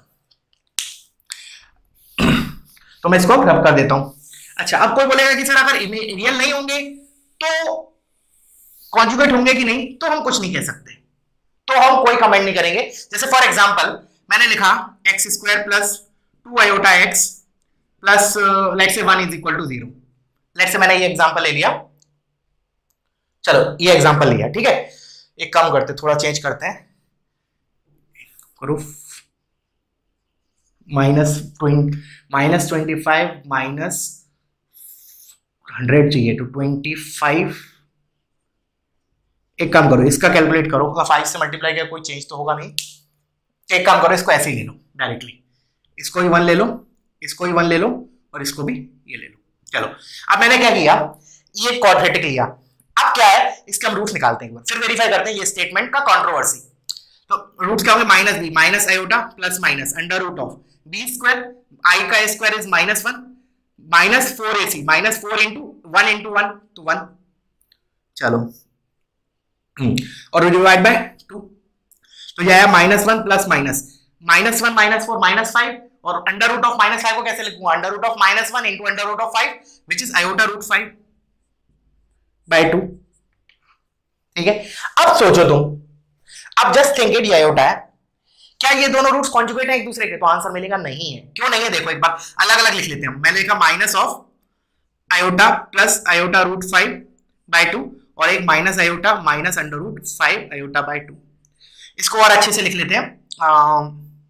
तो मैं इसको रब कर देता हूं। अच्छा अब कोई बोलेगा कि सर अगर रियल नहीं होंगे तो कॉन्जुगेट होंगे कि नहीं, तो हम कुछ नहीं कह सकते, तो हम कोई कमेंट नहीं करेंगे। जैसे फॉर एग्जांपल मैंने लिखा x square plus two iota x plus let's say one is equal to zero. Let's say मैंने ये एग्जांपल ले लिया, चलो ये एग्जांपल लिया, ठीक है। एक काम करते थोड़ा चेंज करते हैं, करो minus twenty minus twenty five minus hundred चाहिए टू ट्वेंटी फाइव। एक काम करो इसका कैलकुलेट करो, फाइव से मल्टीप्लाई किया कोई चेंज तो होगा नहीं। एक काम करो इसको ऐसे ही ले लो डायरेक्टली, इसको ही वन ले लो, इसको ही वन ले लो और इसको भी ये ले लो। चलो अब मैंने क्या किया, ये क्वाड्रेटिक लिया। अब क्या है, इसके हम रूट्स निकालते हैं, फिर वेरीफाई करते हैं ये स्टेटमेंट का कंट्रोवर्सी। तो रूट्स क्या होंगे? Minus B minus iota plus minus under root of B square, I का square is minus one, minus four A c, minus four into one into one तो वन, चलो और डिवाइड बाय टू, तो यह है minus one plus minus, minus one minus four minus five, और under root of minus five को कैसे लिखूंगा? Under root of minus one into under root of five which is iota root five by two. ठीक है, अब सोचो तुम, अब जस्ट थिंक इट, ये आयोटा है, क्या ये दोनों रूट्स कॉन्जुगेट हैं एक दूसरे के? तो आंसर मिलेगा नहीं है। क्यों नहीं है? देखो एक बार अलग अलग लिख लेते हैं। मैंने लिखा minus of iota plus iota root five by two, और एक minus iota minus under root five iota by two. इसको और अच्छे से लिख लेते हैं। आ,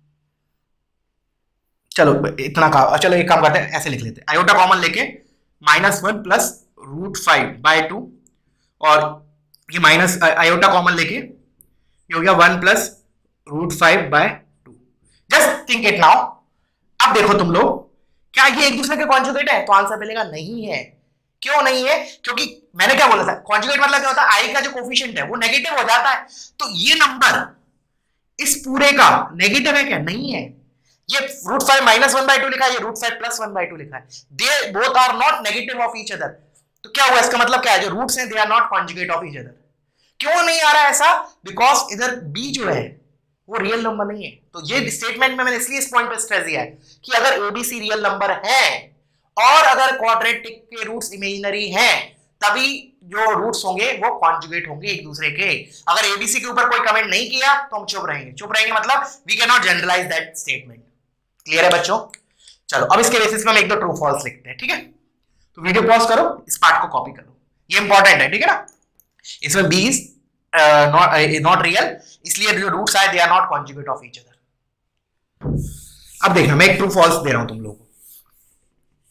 चलो इतना का, चलो एक काम करते हैं, ऐसे लिख लेते हैं, आयोटा कॉमन लेके minus one plus root five by two, और ये माइनस आयोटा कॉमन लेके ये हो गया one plus root five by two. Just think it now. अब देखो तुम लोग, क्या ये एक दूसरे के कॉन्जुगेट है? तो आंसर मिलेगा नहीं है। क्यों नहीं है? क्योंकि मैंने क्या बोला था, कॉन्जुगेट मतलब क्या होता है? आई का जो कोफिशिएंट है वो नेगेटिव हो जाता है, तो ये नंबर इस पूरे का नेगेटिव है क्या? नहीं है। ये root five minus one by two लिखा है, ये root five plus one by two लिखा है, they both are not negative of each other. तो क्या हुआ? इसका मतलब क्या है, जो रूट्स हैं they are not conjugate of each other. क्यों नहीं आ रहा है ऐसा? बिकॉज इधर बी जो है वो रियल नंबर नहीं है। तो ये स्टेटमेंट में मैंने इसलिए इस पॉइंट पे स्ट्रेस दिया है कि अगर एबीसी रियल नंबर है और अगर क्वाड्रेटिक के रूट्स इमेजिनरी हैं, तभी जो रूट्स होंगे वो कॉन्जुगेट होंगे एक दूसरे के। अगर एबीसी के ऊपर कोई कमेंट नहीं किया तो हम चुप रहेंगे। चुप रहेंगे मतलब we can not generalize that statement. Clear है बच्चों? चलो अब इसके बेसिस पे हम एक दो ट्रू फॉल्स लिखते हैं, ठीक है। तो वीडियो पॉज करो, इस पार्ट को कॉपी करो, ये इंपॉर्टेंट है, ठीक है ना। इसमें b is not not real, इसलिए जो रूट्स आए they are not conjugate of each other. अब देखना, मैं एक ट्रू फॉल्स दे रहा हूं तुम लोगों को।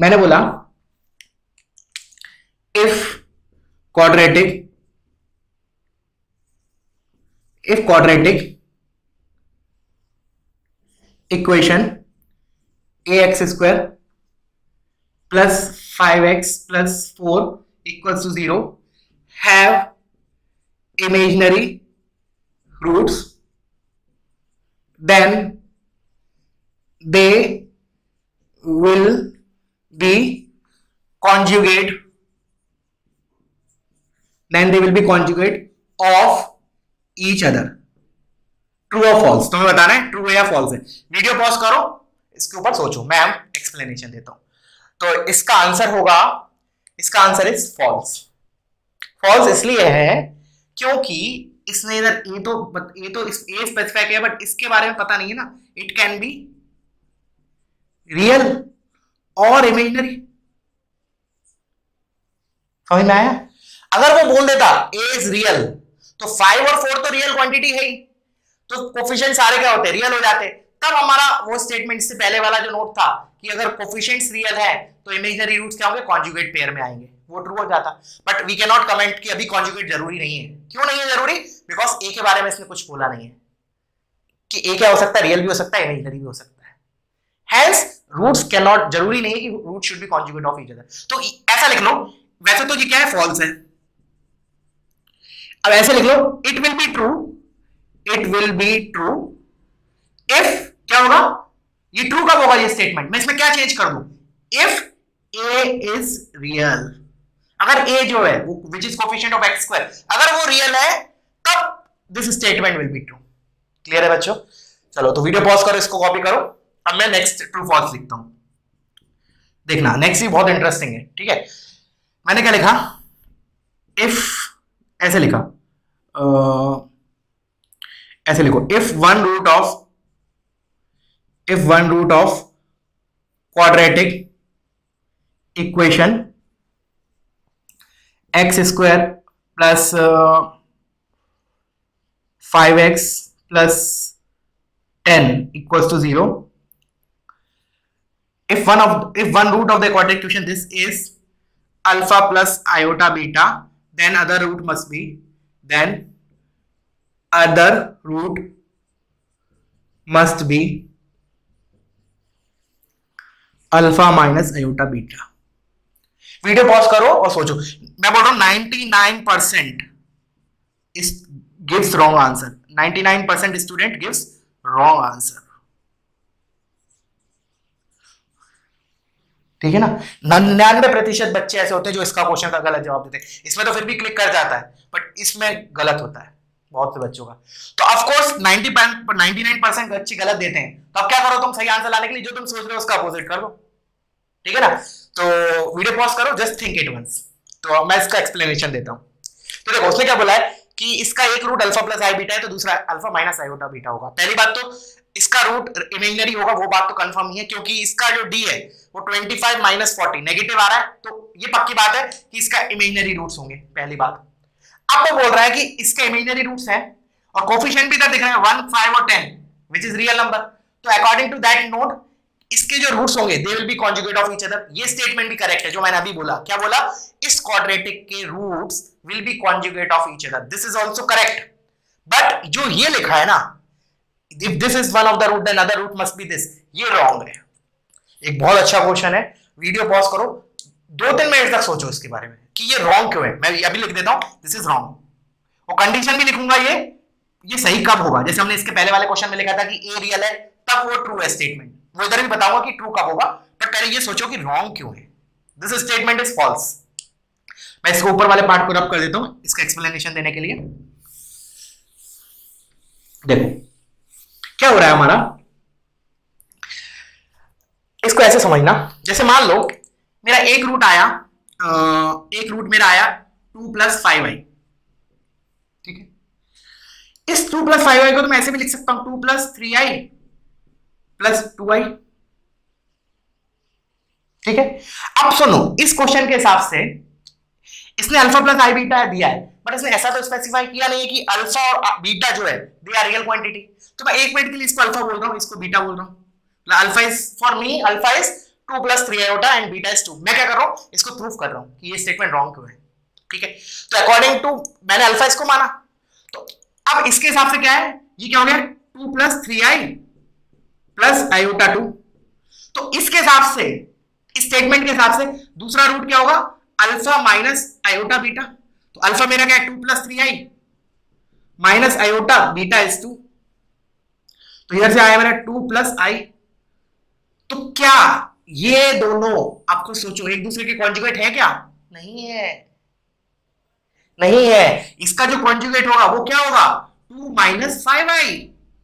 मैंने बोला if quadratic if quadratic equation a x square plus five x plus four equals to zero have imaginary roots, then they will be conjugate then they will be conjugate of each other. True और false तुम्हें बताना है, true है या false है। Video pause करो, इसके ऊपर सोचो, मैं एक्सप्लेनेशन देता हूं। तो इसका आंसर होगा, इसका आंसर इज फॉल्स। फॉल्स इसलिए है क्योंकि इसने इधर ए तो ए तो इस ए स्पेसिफाई किया, बट इसके बारे में पता नहीं है ना। इट कैन बी रियल और इमेजिनरी। समझ में आया? अगर वो बोल देता ए इज रियल, तो फाइव और फोर तो रियल क्वांटिटी है ही, तो कोफिशिएंट सारे क्या होते हैं, रियल हो जाते। तब हमारा वो स्टेटमेंट से पहले वाला जो नोट था कि अगर कोफिशिएंट्स रियल है तो इमेजिनरी रूट्स क्या होंगे, कॉन्जुगेट पेयर में आएंगे, वो ट्रू हो जाता। But we can not comment कि अभी कॉन्जुगेट जरूरी नहीं है। क्यों नहीं है जरूरी? बिकॉज ए के बारे में इसने कुछ बोला नहीं है कि ए क्या हो सकता है, रियल भी हो सकता है, इमेजिनरी भी हो सकता है। हेंस रूट्स कैन नॉट, जरूरी नहीं है कि root should be conjugate of each other. तो ऐसा लिख लो, वैसे तो ये क्या है, फॉल्स है। अब ऐसे लिख लो, it will be true, it will be true if, क्या होगा, ये ट्रू कब होगा ये स्टेटमेंट, मैं इसमें क्या चेंज कर दूं, इफ ए इज रियल। अगर ए जो है वो which is coefficient of x square, अगर वो रियल है तब this statement will be true. Clear है बच्चों? चलो तो वीडियो पॉज करो, इसको कॉपी करो। अब मैं नेक्स्ट ट्रू फॉल्स लिखता हूं, देखना नेक्स्ट भी बहुत इंटरेस्टिंग है। ठीक है, मैंने क्या लिखा, इफ, ऐसे लिखा, uh, ऐसे लिखो, if one root of if one root of quadratic equation x square plus five x plus ten equals to zero, if one of if one root of the quadratic equation this is alpha plus iota beta, then other root must be then other root must be alpha minus iota beta. Video pause करो और सोचो, मैं बोल रहा हूं ninety nine percent इस gives wrong answer, ninety nine percent student gives wrong answer. ठीक है ना, निन्यानवे प्रतिशत बच्चे ऐसे होते हैं जो इसका क्वेश्चन का गलत जवाब देते हैं। इसमें तो फिर भी क्लिक कर जाता है, बट इसमें गलत होता है बहुत से बच्चों का। तो of course ninety nine percent बच्चे गलत देते हैं, तो अब क्या करो, तुम सही आंसर लाने के लिए जो तुम सोच रहे हो उसका अपोजिट कर दो। ठीक है ना, तो वीडियो पॉज करो, जस्ट थिंक इट वंस। तो मैं इसका एक्सप्लेनेशन देता हूं। तो देखो उसने क्या बोला है कि इसका एक रूट अल्फा प्लस आई बीटा है, तो दूसरा अल्फा माइनस आयोटा बीटा होगा। पहली बात तो इसका रूट इमेजिनरी होगा, वो बात तो कंफर्म ही है, क्योंकि इसका जो डी है वो twenty five minus forty negative आ रहा है, तो ये पक्की बात है कि इसका इमेजिनरी रूट्स होंगे, पहली बात। अब वो बोल रहा है कि इसके इमेजिनरी रूट्स हैं और कोफिशिएंट भी इधर दिख रहे हैं वन, फाइव और ten, which is real number. तो अकॉर्डिंग टू दैट नोट इसके जो रूट्स होंगे they will be conjugate of each other. ये स्टेटमेंट भी करेक्ट है जो मैंने अभी बोला। क्या बोला? इस क्वाड्रेटिक के roots will be conjugate of each other, this is also correct. But जो ये लिखा है ना, if this is one of the root then other root must be this, ये रॉन्ग है। एक बहुत अच्छा क्वेश्चन है, वीडियो पॉज करो, दो तीन मिनट तक सोचो इसके बारे में कि ये रॉन्ग क्यों है। मैं अभी लिख देता हूं दिस इज रॉन्ग, और कंडीशन भी लिखूंगा ये ये सही कब होगा। जैसे हमने इसके पहले वाले क्वेश्चन में लिखा था कि ए रियल है, तब वो ट्रू है स्टेटमेंट, वो इधर भी बताऊंगा कि ट्रू कब होगा। बट पहले ये सोचो कि रॉन्ग क्यों है, दिस स्टेटमेंट इज फॉल्स। मैं इसको ऊपर वाले पार्ट को रब कर देता हूं इसका एक्सप्लेनेशन देने के लिए। देखो क्या हो रहा है हमारा, इसको ऐसे समझना, जैसे मान लो मेरा एक रूट आया, एक रूट मेरा आया टू प्लस फाइव आई। ठीक है, इस टू प्लस फाइव आई को तो मैं ऐसे भी लिख सकता हूं two plus three i plus two i. ठीक है, अब सुनो, इस क्वेश्चन के हिसाब से इसने अल्फा प्लस आई बीटा दिया है, बट इसने ऐसा तो स्पेसिफाई किया नहीं है कि अल्फा और बीटा जो है दे आर रियल क्वांटिटी। तो मैं एक मिनट के लिए इसको अल्फा बोल रहा हूं, इसको बीटा बोल रहा हूं। Alpha is for me, alpha is two plus three iota and beta is two. मैं क्या कर रहा हूं, इसको प्रूफ कर रहा हूं कि ये स्टेटमेंट रॉन्ग क्यों है। ठीक है, तो अकॉर्डिंग टू मैंने अल्फा इसको माना, तो अब इसके हिसाब से क्या है, ये क्या हो गया two plus three i plus iota two. तो इसके हिसाब से, इस स्टेटमेंट के हिसाब से दूसरा रूट क्या होगा, अल्फा माइनस आयोटा बीटा। तो अल्फा मेरा क्या है two plus three i minus iota beta is two. तो इधर से आया मेरा टू प्लस आई। तो क्या ये दोनों आपको सोचो एक दूसरे के कॉन्जुगेट है क्या? नहीं है, नहीं है। इसका जो कॉन्जुगेट होगा वो क्या होगा, टू माइनस फाइव आई।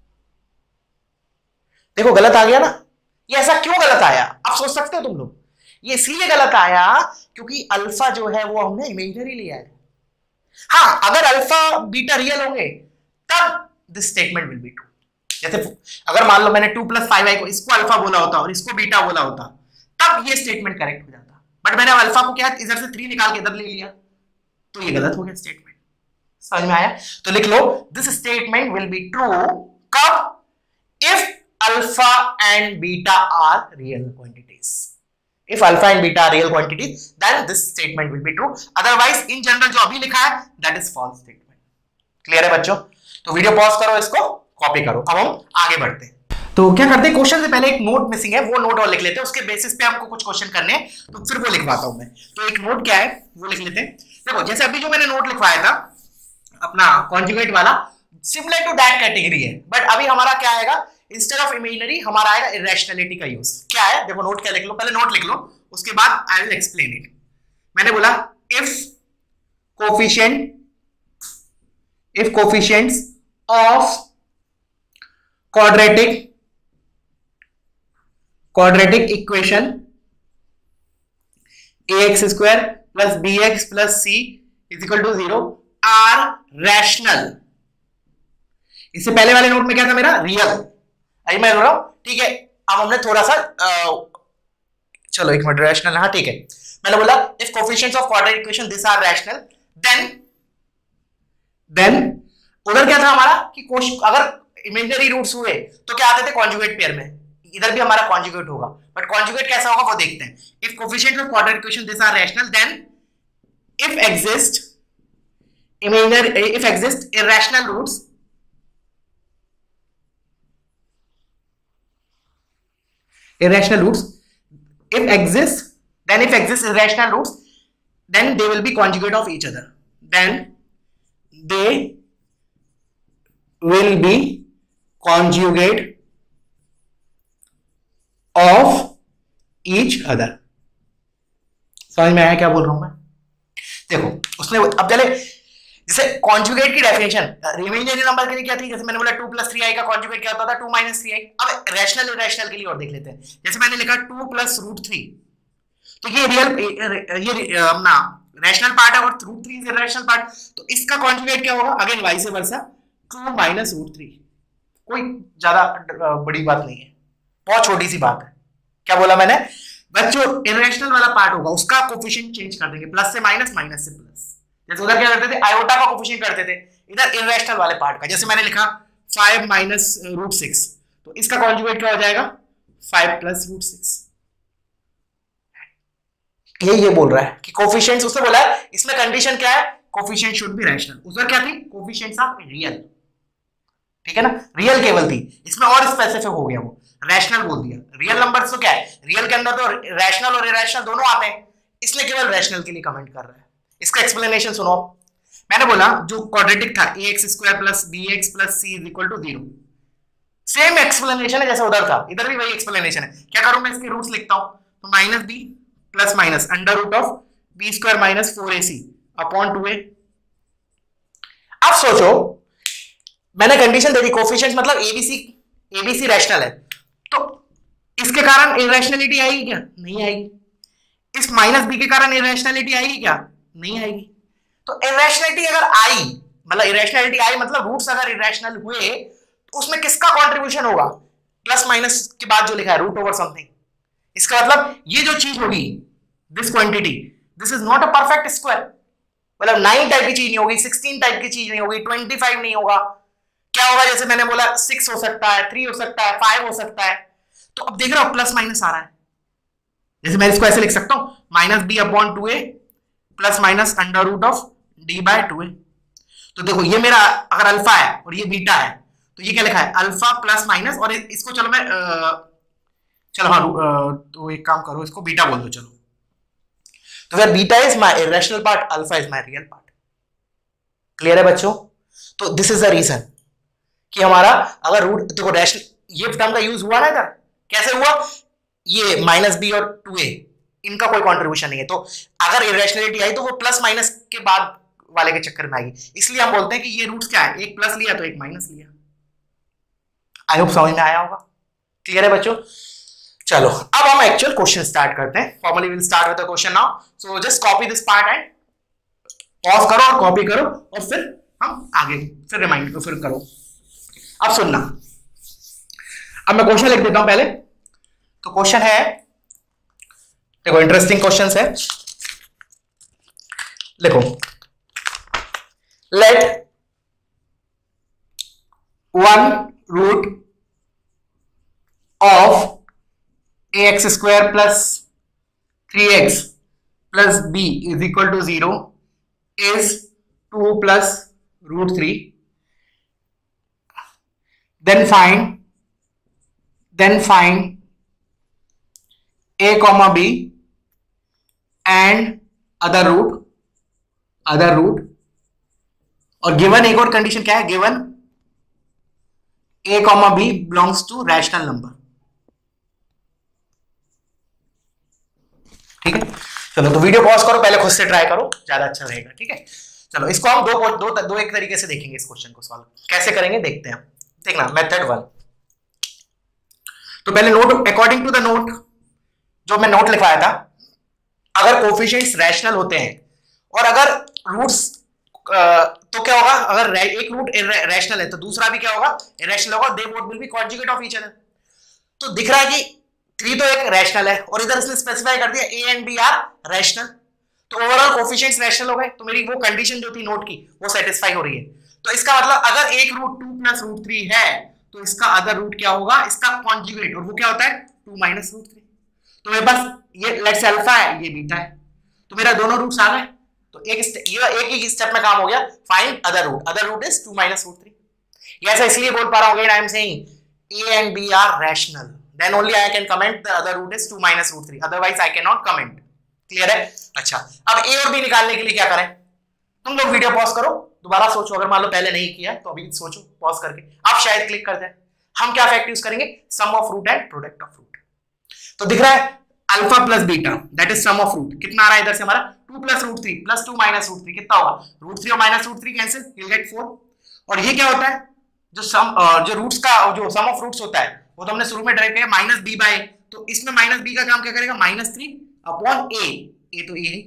देखो गलत आ गया ना, ये ऐसा क्यों गलत आया आप सोच सकते हो तुम लोग। ये इसलिए गलत आया क्योंकि अल्फा जो है वो हमने इमेजिनरी लिया है। हाँ, अगर अल्फा बीटा रियल होंगे तब this statement will be true. जैसे अगर मान लो मैंने टू प्लस फाइव आई को इसको अल्फा बोला होता और इसको बीटा बोला होता तब ये स्टेटमेंट करेक्ट हो जाता, बट मैंने अल्फा को क्या इधर से थ्री निकाल के इधर ले लिया, तो ये गलत हो गया स्टेटमेंट। समझ में आया? तो लिख लो this statement will be true कब, if alpha and beta are real quantities. If alpha and beta are real quantities, then this statement will be true. Otherwise, in general जो अभी लिखा है that is false statement. Clear है बच्चों? तो video pause करो, इसको कॉपी करो। अब हम आगे बढ़ते हैं। तो क्या करते हैं, क्वेश्चन से पहले एक नोट मिसिंग है, वो नोट और लिख लेते हैं। उसके बेसिस पे हमको कुछ क्वेश्चन करने हैं, तो फिर वो लिखवाता हूं मैं। तो एक नोट क्या है वो लिख लेते हैं। देखो जैसे अभी जो मैंने नोट लिखवाया था अपना कॉन्जुगेट वाला, सिमिलर टू दैट कैटेगरी है, बट अभी हमारा क्या आएगा, इंस्टेड ऑफ इमेजिनरी हमारा आएगा इरेशनलिटी का यूज। क्या है देखो, नोट क्या लिख लो, पहले नोट लिख लो, उसके बाद आई विल एक्सप्लेन इट। मैंने बोला if coefficient if coefficients of quadratic quadratic equation a x square plus b x plus c is equal to zero are rational. इससे पहले वाले नोट में क्या था मेरा, रियल। अभी मैं बोल रहा हूं ठीक है, अब हमने थोड़ा सा आ, चलो एक मिनट, रैशनल, हाँ ठीक है। मैंने बोला if coefficients of quadratic equation this are rational, then then उधर क्या था हमारा कि अगर इमेजिनरी रूट्स हुए तो क्या आते थे कॉन्जुगेट पेयर में, इधर भी हमारा कॉन्जुगेट होगा, बट कॉन्जुगेट कैसा होगा वो देखते हैं। If coefficients of quadratic equation this are rational, then if exist imaginary if exist irrational roots irrational roots, if exist then if exist irrational roots, then they will be conjugate of each other, then they will be conjugate of each other। समझ में आया क्या बोल रहा हूं मैं? देखो उसने अब पहले जैसे कॉन्जुगेट की डेफिनेशन इमेजिनरी नंबर के लिए क्या थी, जैसे मैंने बोला टू प्लस थ्री आई का कॉन्जुगेट क्या होता था, टू माइनस थ्री आई। अब रैशनल इरेशनल के लिए और देख लेते हैं। जैसे मैंने लिखा टू प्लस रूट थ्री, तो ये रियल ये अपना रैशनल पार्ट है और root three is irrational part, तो इसका कॉन्जुगेट क्या होगा, again vice versa two minus root three. कोई ज्यादा बड़ी बात नहीं है, बहुत छोटी सी बात है। क्या बोला मैंने बच्चों, इरेशनल वाला पार्ट होगा उसका कोफिशिएंट चेंज कर देंगे, प्लस से माइनस, माइनस से प्लस। जैसे उधर क्या करते थे, आयोटा का कोफिशिएंट करते थे, इधर इरेशनल वाले पार्ट का। जैसे मैंने लिखा फाइव माइनस रूट सिक्स, तो इसका कॉन्जुगेट क्या हो जाएगा, फाइव प्लस रूट सिक्स। ये ये बोल रहा है कि कोफिशिएंट्स, उसने बोला है इसमें कंडीशन क्या है, कोफिशिएंट शुड बी रैशनल। उधर क्या थी, कोफिशिएंट्स आर रियल। ठीक है ना, रियल केवल थी, इसमें और स्पेसिफिक हो गया, वो रैशनल बोल दिया। रियल नंबर्स तो क्या है, रियल के अंदर तो रैशनल और इरेशनल दोनों आते हैं, इसलिए केवल रैशनल के लिए कमेंट कर रहा है। इसका एक्सप्लेनेशन सुनो। मैंने बोला जो क्वाड्रेटिक था a x square plus b x plus c is equal to zero, same explanation है जैसे उधर था, इधर भी वही एक्सप्लेनेशन है। क्या करूं मैं, इसके रूट्स लिखता हूं, तो minus b plus minus under root of B square minus four A c upon two a. अब सोचो मैंने कंडीशन दे दी, कोफिशिएंट्स मतलब एबीसी एबीसी रैशनल है, तो इसके कारण इरेशनलिटी आएगी क्या, नहीं आएगी। इस माइनस बी के कारण इरेशनलिटी आएगी क्या, नहीं आएगी। तो इरेशनलिटी अगर आई, मतलब इरेशनलिटी आई मतलब रूट्स अगर इरेशनल हुए, तो उसमें किसका कंट्रीब्यूशन होगा, प्लस माइनस के बाद जो लिखा है रूट ओवर समथिंग। इसका मतलब ये जो चीज होगी, this quantity, this is not a perfect square, मतलब नाइन टाइप की चीज नहीं होगी, सिक्सटीन टाइप की चीज नहीं होगी, ट्वेंटी फाइव नहीं होगा। क्या होगा, जैसे मैंने बोला सिक्स हो सकता है, थ्री हो सकता है, फाइव हो सकता है। तो अब देख रहे हो प्लस माइनस आ रहा है, जैसे मैं इसको ऐसे लिख सकता हूं, minus b upon two a plus minus under root of D by two a. तो देखो ये मेरा अगर अल्फा है और ये बीटा है, तो ये क्या लिखा है, अल्फा प्लस माइनस, और इसको चलो मैं आ, चलो हाँ, तो एक काम करो, इसको बीटा बोल दो चलो। तो फिर beta is my irrational part, alpha is my real part. Clear है बच्चों? तो दिस इज द रीजन कि हमारा अगर रूट, देखो रैशनल, ये टर्म का यूज हुआ ना इधर, कैसे हुआ, ये माइनस बी और टू ए इनका कोई कंट्रीब्यूशन नहीं है, तो अगर इरेशनलिटी आई तो वो प्लस माइनस के बाद वाले के चक्कर में आएगी। इसलिए हम बोलते हैं कि ये रूट्स क्या है, एक प्लस लिया तो एक माइनस लिया। आई होप समझ में आया होगा। क्लियर है बच्चों? चलो अब हम एक्चुअल क्वेश्चन स्टार्ट करते हैं। Formally will start with the question now. So just copy this part and pause करो और कॉपी करो, और फिर हम आगे फिर रिमाइंड को फिर करो। अब सुनना, अब मैं क्वेश्चन लिख देता हूं पहले। तो क्वेश्चन है, देखो इंटरेस्टिंग क्वेश्चन है, लिखो, let one root of a x square plus three x plus b is equal to zero is two plus root three, then find then find a comma b and other root other root और given एक और condition क्या है, given a comma b belongs to rational number। ठीक है, चलो तो video pause करो, पहले खुद से ट्राई करो, ज्यादा अच्छा रहेगा। ठीक है, चलो इसको हम दो दो दो एक तरीके से देखेंगे। इस क्वेश्चन को सॉल्व कैसे करेंगे देखते हैं। देखना मेथड वन। तो पहले note, according to the note जो मैं नोट लिखवाया था, अगर कोफिशिएंट्स रैशनल होते हैं और अगर रूट्स, तो क्या होगा, अगर एक रूट रैशनल है तो दूसरा भी क्या होगा, इरेशनल होगा, they both will be conjugate of each other. तो दिख रहा है कि थ्री तो एक रैशनल है और इधर इसने स्पेसिफाई कर दिया a and b are rational, तो ओवरऑल कोफिशिएंट्स रैशनल हो गए। तो मेरी वो कंडीशन जो थी नोट की वो सेटिस्फाई हो रही है। तो इसका मतलब अगर एक root two plus root three है तो इसका अदर रूट क्या होगा, इसका कॉन्जुगेट, और वो क्या होता है टू माइनस रूट थ्री। तो मेरे पास ये लेट्स अल्फा है, ये बीटा है, तो मेरा दोनों रूट्स आ गए। तो एक ये एक ही स्टेप में काम हो गया, find other root, other root is two minus root three. ये ऐसा इसलिए बोल पा रहा हूं, I am saying a and b are rational, then only I can comment the other root is two minus root three, otherwise I can not comment. Clear है? अच्छा, अब ए और बी निकालने के लिए क्या करें, तुम लोग वीडियो पॉज करो, दोबारा सोचो, अगर मान लो पहले नहीं किया तो अभी सोचो पॉज करके, आप शायद क्लिक कर जाए। हम क्या फैक्ट यूज करेंगे, sum of root and product of root. तो दिख रहा है alpha plus beta that is sum of root, कितना आ रहा है इधर से हमारा two plus root three plus two minus root three, कितना होगा, रूट थ्री और minus root three cancel, you will get four. और ये क्या होता है, जो सम जो रूट्स का जो सम ऑफ रूट्स होता है वो तो हमने शुरू में डायरेक्ट किया माइनस बी बाय, तो इसमें माइनस बी का काम क्या करेगा, minus three upon a, a तो ए है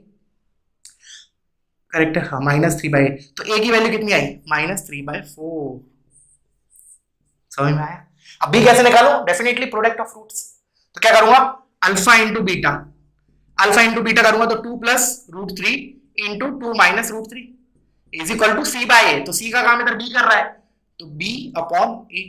करेक्ट है, हाँ माइनस थ्री बाई, तो ए की वैल्यू कितनी आई, माइनस थ्री बाई फोर। समझ में आया? अब बी कैसे निकालो, डेफिनेटली प्रोडक्ट ऑफ रूट्स। तो क्या करूंगा, alpha into beta, alpha into beta करूंगा तो two plus root three into two minus root three is equal to C by A. तो सी का काम इधर बी कर रहा है, तो बी अपॉन ए।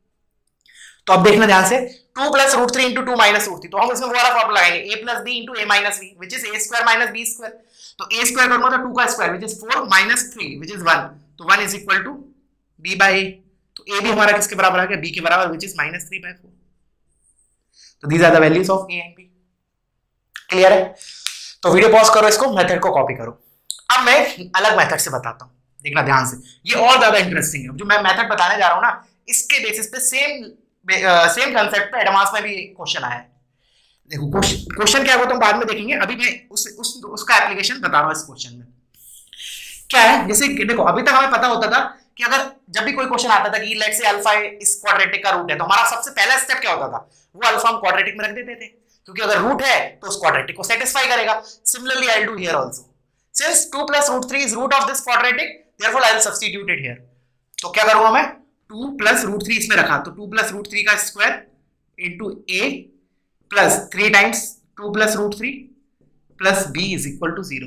तो अब देखना ध्यान से, two plus root three into two minus root three, तो हम इसमें वो वाला फॉर्मूला लगाएंगे, a plus b into a minus b which is a square minus b square. तो a स्क्वायर करूंगा तो टू का square which is four minus three which is one, तो one is equal to b by a। तो a भी हमारा किसके बराबर आ गया, b के बराबर which is minus three by four. तो these are the values of a and b। Clear है? तो वीडियो पॉज करो, इसको मेथड को कॉपी करो। अब मैं अलग मेथड से बताता हूं, देखना ध्यान से, ये और ज्यादा इंटरेस्टिंग है। जो मैं मेथड बताने जा रहा हूं ना, इसके बेसिस पे सेम सेम कंसेप्ट पे एडवांस में भी क्वेश्चन आया है। देखो क्वेश्चन क्या है वो तो बाद में देखेंगे, अभी मैं उस, उस उसका एप्लीकेशन बता रहा हूं। इस क्वेश्चन में क्या है, जैसे देखो अभी तक हमें पता होता था कि अगर जब भी कोई क्वेश्चन आता था कि लेट्स से अल्फा इस क्वाड्रेटिक का रूट है, तो हमारा सबसे पहला स्टेप क्या होता था, वो अल्फा हम क्वाड्रेटिक में रख देते थे, क्योंकि अगर रूट है तो उस क्वाड्रेटिक को सेटिस्फाई करेगा। Similarly I will do here also, since two plus root three is root of this quadratic, therefore I will substitute it here. तो क्या करूंगा मैं, टू प्लस रूट थ्री इसमें रखा, तो टू प्लस रूट थ्री का square into a plus three times two plus root three plus b is equal to zero.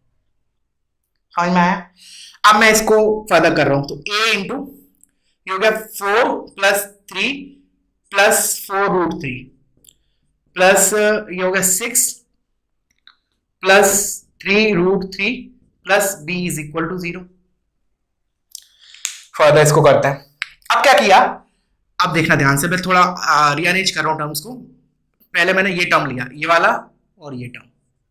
समझ में आया? अब मैं इसको फर्दर कर रहा हूं, तो a इंटू ये हो गया four plus three plus four root three प्लस ये हो गया six plus three root three plus b is equal to zero. Further इसको करते हैं। अब क्या किया, अब देखना ध्यान से, मैं थोड़ा रीअरेंज कर रहा हूं टर्म्स को। पहले मैंने ये टर्म लिया, ये वाला और ये टर्म,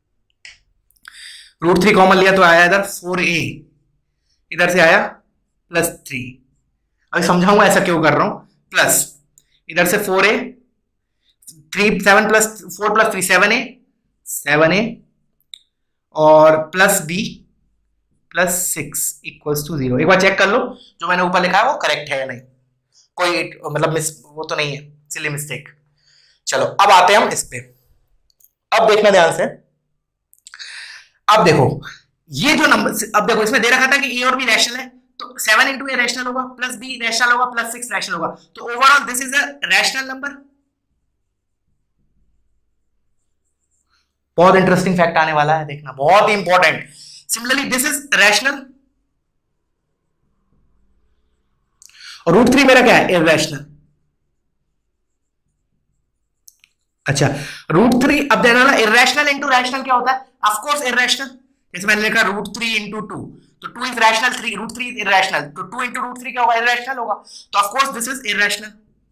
रूट थ्री कॉमन लिया तो आया इधर फोर ए, इधर से आया प्लस थ्री। अभी समझाऊंगा ऐसा क्यों कर रहा हूं। प्लस इधर से four a, three seven plus four plus three seven a, seven a और plus b plus six equals to zero. एक बार चेक कर लो जो मैंने ऊपर लिखा है वो करेक्ट है या नहीं, कोई मतलब मिस वो तो नहीं है, सिली मिस्टेक। चलो अब आते हैं हम इस पे। अब देखना ध्यान से, अब देखो ये जो नंबर, अब देखो इसमें दे रखा था कि ए और बी रैशनल है, तो सेवन इंटू ए रैशनल होगा, प्लस बी रैशनल होगा, प्लस सिक्स रैशनल होगा, तो overall this is a rational number. बहुत इंटरेस्टिंग फैक्ट आने वाला है, देखना, बहुत ही important. Similarly this is rational और रूट थ्री मेरा क्या है, इररेशनल। अच्छा रूट थ्री, अब देना ना इररेशनल इंटू रैशनल क्या होता है, ऑफ कोर्स इररेशनल। जैसे मैंने लिखा रूट थ्री इंटू टू, तो two is rational, three root three is irrational, तो टू इंटू रूट थ्री क्या होगा, इररेशनल होगा, तो of course this is irrational.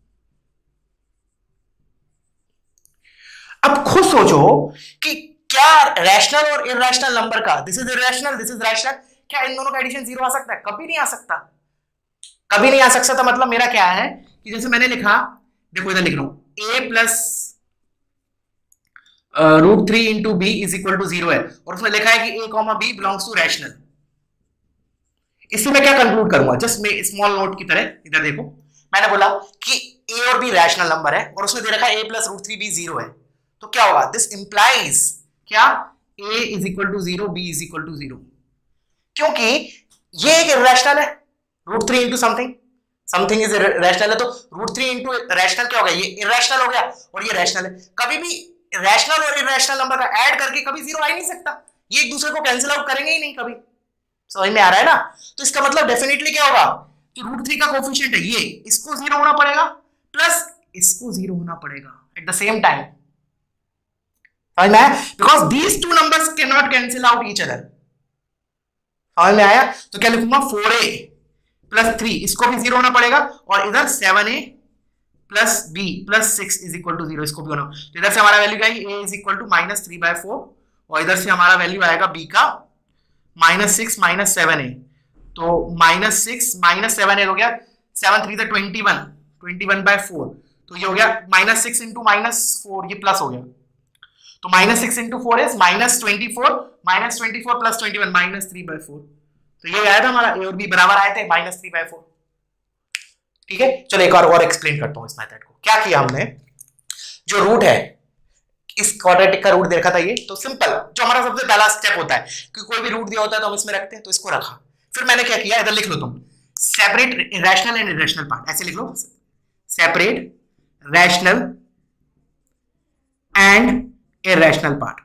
अब खुद सोचो कि क्या रैशनल और इररेशनल नंबर का, this is irrational this is rational, क्या इन दोनों का एडिशन जीरो आ सकता है? कभी नहीं आ सकता, कभी नहीं आ सकता। तो मतलब मेरा क्या है कि जैसे मैंने लिखा, देखो इधर लिख रहा हूं a plus root three into b is equal to zero है, और उसमें लिखा है कि a comma b belongs to rational. इससे मैं क्या कंक्लूड करूंगा, जस्ट मैं स्मॉल नोट की तरह, इधर देखो मैंने बोला कि ए और बी रैशनल नंबर है और उसमें दे रखा है a plus root three b zero है, तो क्या होगा, दिस इंप्लाइज क्या, a is equal to zero, b is equal to zero, क्योंकि ये एक इररेशनल है, root three into something something is rational है, तो रूट थ्री इंटू रैशनल क्या हो गया, ये इररेशनल हो गया और ये रैशनल है। कभी भी रैशनल और इररेशनल नंबर का ऐड करके कभी जीरो आ ही नहीं सकता, ये एक दूसरे को कैंसिल आउट करेंगे ही नहीं कभी। समझ में आ रहा है ना? तो इसका मतलब डेफिनेटली क्या होगा कि रूट थ्री का कोफिशिएंट है ये, इसको जीरो होना पड़ेगा प्लस इसको जीरो होना पड़ेगा एट द सेम टाइम। समझ में आया? Because these two numbers can not cancel out each other. समझ में आया? तो क्या लिखूंगा, फोर ए प्लस थ्री, इसको भी जीरो होना पड़ेगा, और इधर seven a plus b plus six is equal to zero, इसको भी होना। तो इधर से हमारा वैल्यू क्या है, a is equal to minus three by four, और इधर से हमारा वैल्यू आएगा बी का minus six minus seven a, तो minus six minus seven a हो गया, seven three twenty one, twenty one by four, तो ये हो गया minus six into minus four, ये प्लस हो गया, तो minus six into four is minus twenty four, minus twenty four plus twenty one, minus three by four. तो ये आया था हमारा ए और बी बराबर आए थे माइनस थ्री बाय फोर। ठीक है, चलो एक और और एक्सप्लेन करता हूं इस मेथड को। क्या किया हमने, जो रूट है, इस क्वाड्रेटिक का रूट देखा था ये, तो सिंपल जो हमारा सबसे पहला स्टेप होता है कि कोई भी रूट दिया होता है तो हम इसमें रखते हैं, तो इसको रखा। फिर मैंने क्या किया, इधर लिख लो तुम, separate rational and irrational part, ऐसे लिख लो, separate rational and irrational part,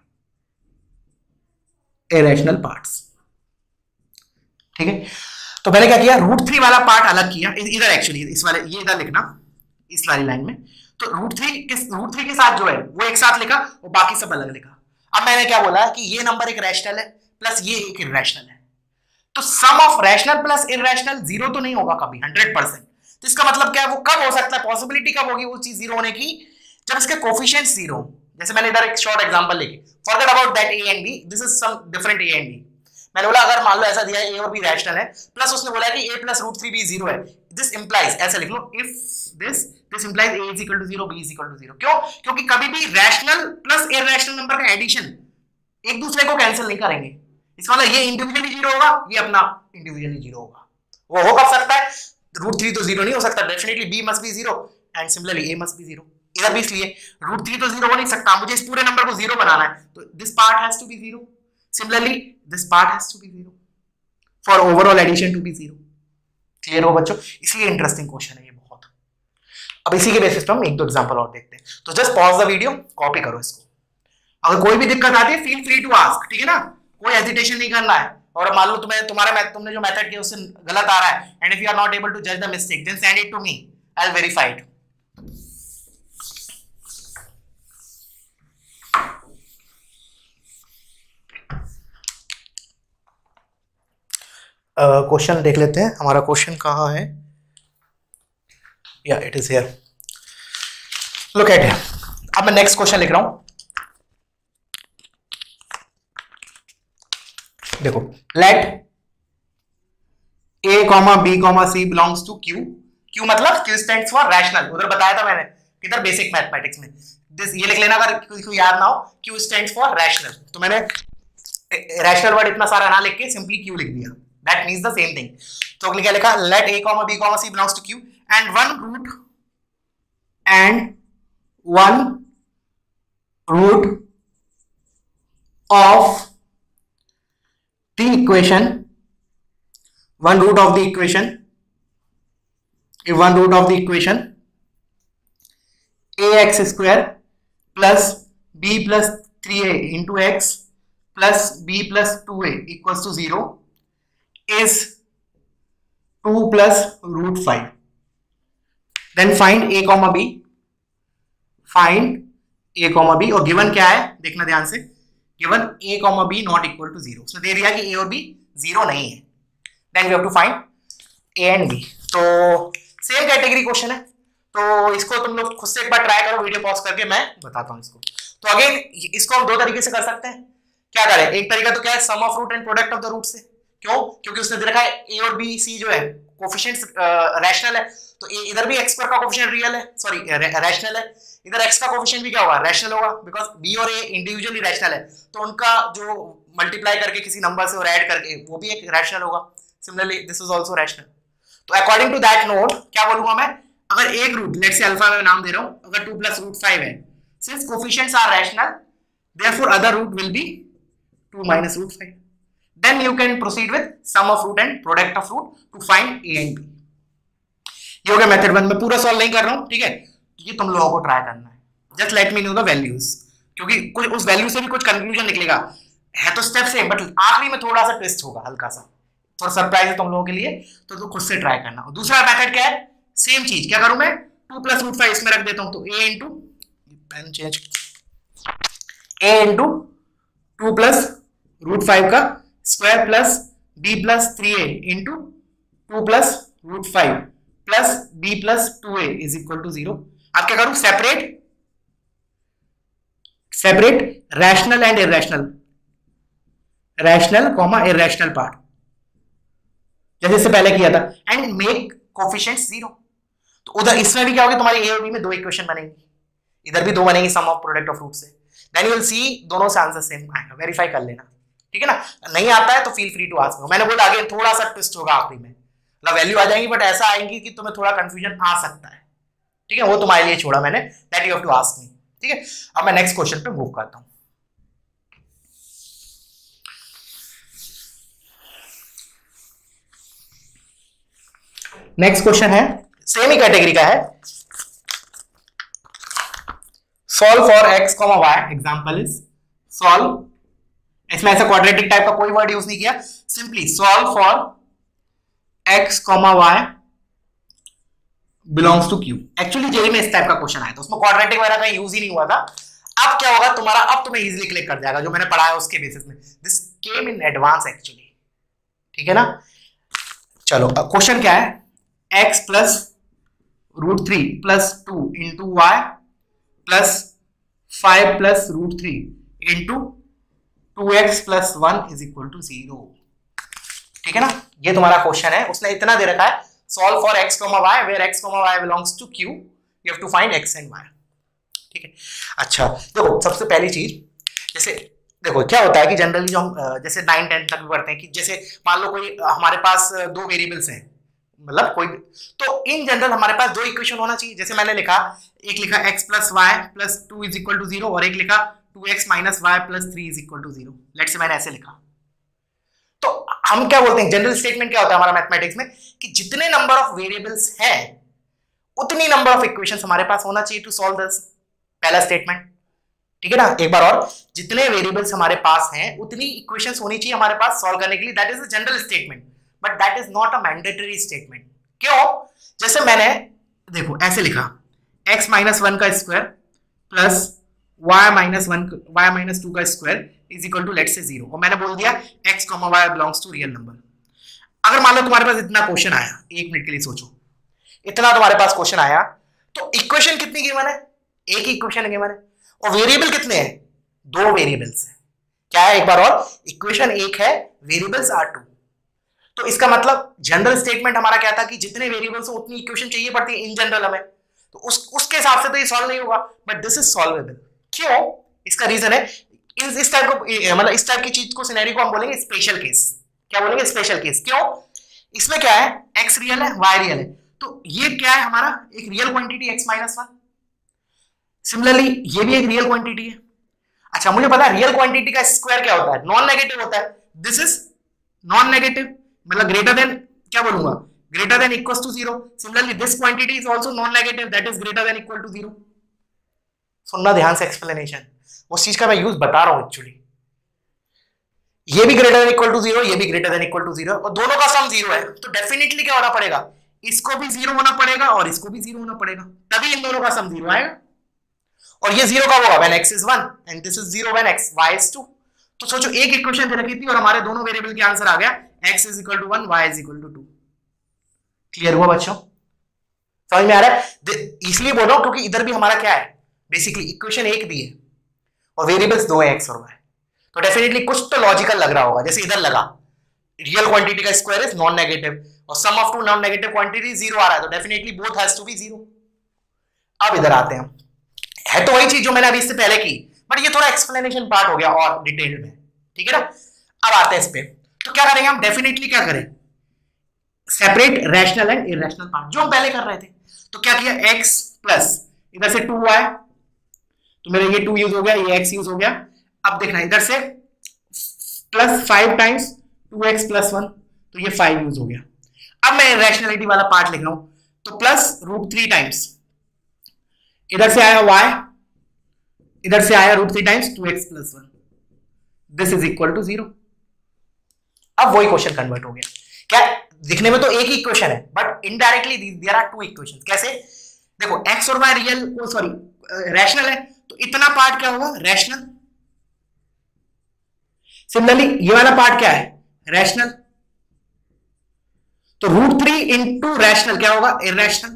irrational parts. ठीक है, तो मैंने क्या किया, रूट थ्री वाला पार्ट अलग किया, इधर एक्चुअली इस वाले, ये इधर लिखना इस वाली लाइन में, तो रूट थ्री किस रूट थ्री के साथ जो है वो एक साथ लिखा और बाकी सब अलग लिखा। अब मैंने क्या बोला कि ये नंबर एक रैशनल है प्लस ये एक इररेशनल है, तो sum of rational plus irrational zero तो नहीं होगा कभी, हंड्रेड परसेंट। तो इसका मतलब क्या है, वो कब हो सकता है, पॉसिबिलिटी कब होगी वो चीज जीरो होने की, जब इसके कोफिशिएंट्स जीरो। जैसे मैंने इधर एक शॉर्ट एग्जांपल लेके, forget about that a and b, this is some different a and b. मैंने बोला अगर मान लो ऐसा दिया है ए और बी रैशनल है, प्लस उसने बोला कि a plus root three b zero है, दिस इंप्लाइज, ऐसे लिख लो, if this this implies a is equal to zero, b is equal to zero. क्यों? क्योंकि कभी भी रैशनल प्लस इररेशनल नंबर का एडिशन एक दूसरे को कैंसिल नहीं करेंगे। इसका मतलब ये इंडिविजुअली जीरो होगा, ये अपना इंडिविजुअली जीरो होगा। वो हो कब सकता है, रूट थ्री तो जीरो नहीं हो सकता, definitely b must be zero and similarly a must be zero. इधर भी इसलिए रूट थ्री तो जीरो हो नहीं सकता, मुझे इस पूरे नंबर को जीरो बनाना है, तो this part has to be zero, similarly this part has to be zero for overall addition to be zero. Clear हो बच्चों? इसलिए इंटरेस्टिंग क्वेश्चन है ये बहुत। अब इसी के बेसिस पे हम एक दो एग्जांपल और देखते हैं, तो just pause the video, copy करो इसको। अगर कोई भी दिक्कत आती है फील फ्री टू आस्क, ठीक है ना, कोई हेजिटेशन नहीं करना है। और मान लो तुम्हें तुम्हारा तुमने जो मेथड किया उससे गलत आ रहा है, and if you are not able to जज the mistake then send it to me, I will verify it. Question uh, देख लेते हैं हमारा क्वेश्चन कहाँ है. या it is here. Look at here. अब मैं नेक्स्ट क्वेश्चन लिख रहा हूं. देखो, let a comma b comma c belongs to q. q मतलब q स्टैंड्स फॉर रैशनल. उधर बताया था मैंने किधर बेसिक मैथमेटिक्स में. दिस ये लिख लेना अगर किसी याद ना हो. q stands for rational. तो मैंने रैशनल वर्ड इतना सारा ना लिख के सिंपली q लिख दिया. That means the same thing. तो क्या लिखा, let a comma b comma c belongs to q and one root and one root of the equation, one root of the equation, one root of the equation ax square plus b plus three a into x plus b plus two a equals to zero is two plus root five. Then find a comma b. Find a comma b. और given क्या है देखना ध्यान से. Given a comma b not equal to zero. उसने दे दिया कि a और b जीरो नहीं है. Then we have to find a and b. तो सेम कैटेगरी क्वेश्चन है. तो इसको तुम लोग खुद से एक बार ट्राई करो, वीडियो पॉज करके मैं बताता हूँ इसको. तो अगेन इसको हम दो तरीके से कर सकते हैं. क्या करें, एक तरीका तो क्या है, sum of root and product of the root से. क्यों? क्योंकि उसने दे रखा है a और b c जो है कोफिशिएंट्स रैशनल है. तो इधर भी x स्क्वायर का कोफिशिएंट रियल है, सॉरी रैशनल है. इधर x का कोफिशिएंट भी क्या होगा, रैशनल होगा, बिकॉज b और a इंडिविजुअली रैशनल है. तो उनका जो मल्टीप्लाई करके किसी नंबर से और ऐड करके वो भी एक रैशनल होगा. Similarly this is also rational. तो अकॉर्डिंग टू दैट नोट क्या बोलूंगा मैं, अगर एक रूट, लेट्स से अल्फा में नाम दे रहा हूं, अगर टू प्लस रूट फाइव है, since coefficients are rational therefore other root will be two minus root five. Then you can proceed with sum of root and product of root to find a and b. ये हो गया method one. मैं पूरा solve नहीं कर रहा हूं, ठीक है. ये तुम लोगों को ट्राई करना है. Just let me know the values, क्योंकि कुछ उस वैल्यू से भी कुछ कंक्लूजन निकलेगा. है तो स्टेप सेम, बट आखिरी में थोड़ा सा ट्विस्ट होगा, हल्का सा, थोड़ा सरप्राइज है तुम लोगों के लिए. तो तो खुद से ट्राई करना. और दूसरा मेथड क्या है, सेम चीज. क्या करूं मैं, टू प्लस रूट फाइव इसमें रख देता हूं. तो a इंटू पेन change a into two plus root five का square plus b plus three a into two plus root five plus b plus two a is equal to zero. अब क्या करूं, separate separate rational and irrational, rational comma irrational part, जैसे इससे पहले किया था, and make coefficients zero. तो उधर इसमें भी क्या होगा, तुम्हारी ए और बी में दो इक्वेशन बनेंगी, इधर भी दो बनेंगी sum of product of root से. देन यू विल सी दोनों से आंसर सेम आएगा. वेरीफाई कर लेना, ठीक है ना. नहीं आता है तो फील फ्री टू आस्क. मैंने बोला आगे थोड़ा सा ट्विस्ट होगा आखिरी में, मतलब वैल्यू आ जाएंगी बट ऐसा आएंगी कि तुम्हें थोड़ा कंफ्यूजन आ सकता है, ठीक है. वो तुम्हारे लिए छोड़ा मैंने, that you have to ask me, ठीक है. अब मैं नेक्स्ट क्वेश्चन पे मूव करता हूं. नेक्स्ट क्वेश्चन है, सेम ही कैटेगरी का है. Solve for x comma y. Example is solve. इसमें ऐसा क्वाड्रेटिक टाइप का कोई वर्ड यूज नहीं किया, simply solve for x comma y belongs to q. Actually JEE में इस टाइप का क्वेश्चन आया था, उसमें क्वाड्रेटिक वगैरह का यूज ही नहीं हुआ था. अब क्या होगा तुम्हारा, अब तुम्हें इजीली क्लिक कर जाएगा जो मैंने पढ़ाया उसके बेसिस में. This came in advance actually, ठीक है ना. चलो अब क्वेश्चन क्या है, x plus root three plus two into y plus five plus root three into two x plus one is equal to zero. ठीक है ना, ये तुम्हारा क्वेश्चन है. उसने इतना दे रखा है, solve for x comma y where x comma y belongs to q, you have to find x and y. ठीक है. अच्छा देखो, सबसे पहली चीज, जैसे देखो क्या होता है कि जनरली जो हम जैसे नाइन टेंथ तक भी पढ़ते हैं कि जैसे मान लो कोई हमारे पास दो वेरिएबल्स हैं, मतलब कोई, तो इन जनरल हमारे पास दो इक्वेशन होना चाहिए. जैसे मैंने लिखा, एक लिखा x plus y plus two is equal to zero और एक लिखा two x minus y plus three is equal to zero. Let's say मैंने ऐसे लिखा. तो हम क्या बोलते हैं, जनरल स्टेटमेंट क्या होता है हमारा मैथमेटिक्स में कि जितने नंबर ऑफ वेरिएबल्स हैं उतनी नंबर ऑफ इक्वेशंस हमारे पास होना चाहिए टू सॉल्व दिस. पहला स्टेटमेंट, ठीक है ना. एक बार और, जितने वेरिएबल्स हमारे पास हैं उतनी इक्वेशंस होनी चाहिए हमारे पास सॉल्व करने के लिए. That is the general statement, but that is not a mandatory statement. क्यों? जैसे मैंने देखो ऐसे लिखा, x माइनस वन का square plus y minus one y minus two का square is equal to let's say zero, और मैंने बोल दिया x comma y belongs to real number. अगर मान लो तुम्हारे पास इतना क्वेश्चन आया, एक मिनट के लिए सोचो, इतना तुम्हारे पास क्वेश्चन आया, तो इक्वेशन कितनी गिवन है? एक ही इक्वेशन गिवन है, और वेरिएबल कितने हैं? दो वेरिएबल्स हैं। क्या है एक बार और, इक्वेशन एक है, वेरिएबल्स आर टू। तो इसका मतलब जनरल स्टेटमेंट हमारा क्या था कि जितने वेरिएबल्स हो उतनी इक्वेशन चाहिए पड़ती है इन जनरल हमें, तो उस उसके हिसाब से तो ये सॉल्व नहीं होगा, बट दिस इज सॉल्वेबल। क्यों? इसका रीजन है इस इस टाइप को, मतलब इस टाइप की चीज को, सिनेरियो को हम बोलेंगे स्पेशल केस। क्या बोलेंगे? Special case. क्यों? इसमें क्या है, एक्स रियल है, वाई रियल है, तो ये क्या है हमारा, एक real quantity x minus one. Similarly ये भी एक रियल क्वांटिटी है। अच्छा, मुझे पता है रियल क्वांटिटी का स्क्वायर क्या होता है, नॉन नेगेटिव होता है। दिस इज नॉन नेगेटिव, मतलब ग्रेटर देन, क्या बोलूंगा, greater than equal to zero. Similarly this quantity is also non negative, that is greater than equal to zero. सुनना ध्यान से एक्सप्लेनेशन, उस चीज का मैं यूज बता रहा हूं एक्चुअली। ये भी greater than equal to zero, ये भी greater than equal to zero, और दोनों का सम जीरो है, तो डेफिनेटली क्या होना पड़ेगा, इसको भी जीरो होना पड़ेगा और इसको भी जीरो होना पड़ेगा, तभी इन दोनों का सम जीरो आएगा। और ये जीरो कब होगा, when x is one and this is zero when x y is two. तो सोचो एक इक्वेशन दे रखी थी और हमारे दोनों वेरिएबल के आंसर आ गया, x is equal to one, y is equal to two. Clear हुआ बच्चों? समझ में आ रहा है? इसलिए बोल रहा हूं क्योंकि इधर भी हमारा क्या है, बेसिकली इक्वेशन एक दी है और वेरिएबल्स दो है, x और y, तो डेफिनेटली कुछ तो लॉजिकल लग रहा होगा। जैसे इधर लगा रियल क्वांटिटी का स्क्वायर इज नॉन नेगेटिव और sum of two non negative quantity zero आ रहा है, तो definitely both has to be zero. अब इधर आते हैं, है तो वही चीज जो मैंने अभी इससे पहले की, बट ये थोड़ा एक्सप्लेनेशन पार्ट हो गया और डिटेल में, ठीक है ना। अब आते हैं इस पे, तो क्या करेंगे हम, डेफिनेटली क्या करें, separate rational and irrational part, जो हम पहले कर रहे थे। तो क्या किया, x प्लस इधर से टू वाई, तो मेरा ये टू यूज हो गया, ये x यूज हो गया। अब देखना इधर से plus five times two x plus one, तो ये फाइव यूज हो गया। अब मैं रैशनैलिटी वाला पार्ट लिख रहा हूं, तो प्लस रूट थ्री टाइम्स, इधर से आया y, इधर से आया root three times two x plus one, this is equal to zero. अब वही क्वेश्चन कन्वर्ट हो गया। क्या दिखने में तो एक ही इक्वेशन है, but indirectly there are two equations. कैसे? देखो x और y रियल, सॉरी रैशनल है, तो इतना पार्ट क्या होगा, रैशनल। सिमिलरली ये वाला पार्ट क्या है, रैशनल। तो रूट थ्री इंटू रैशनल क्या होगा, इरैशनल।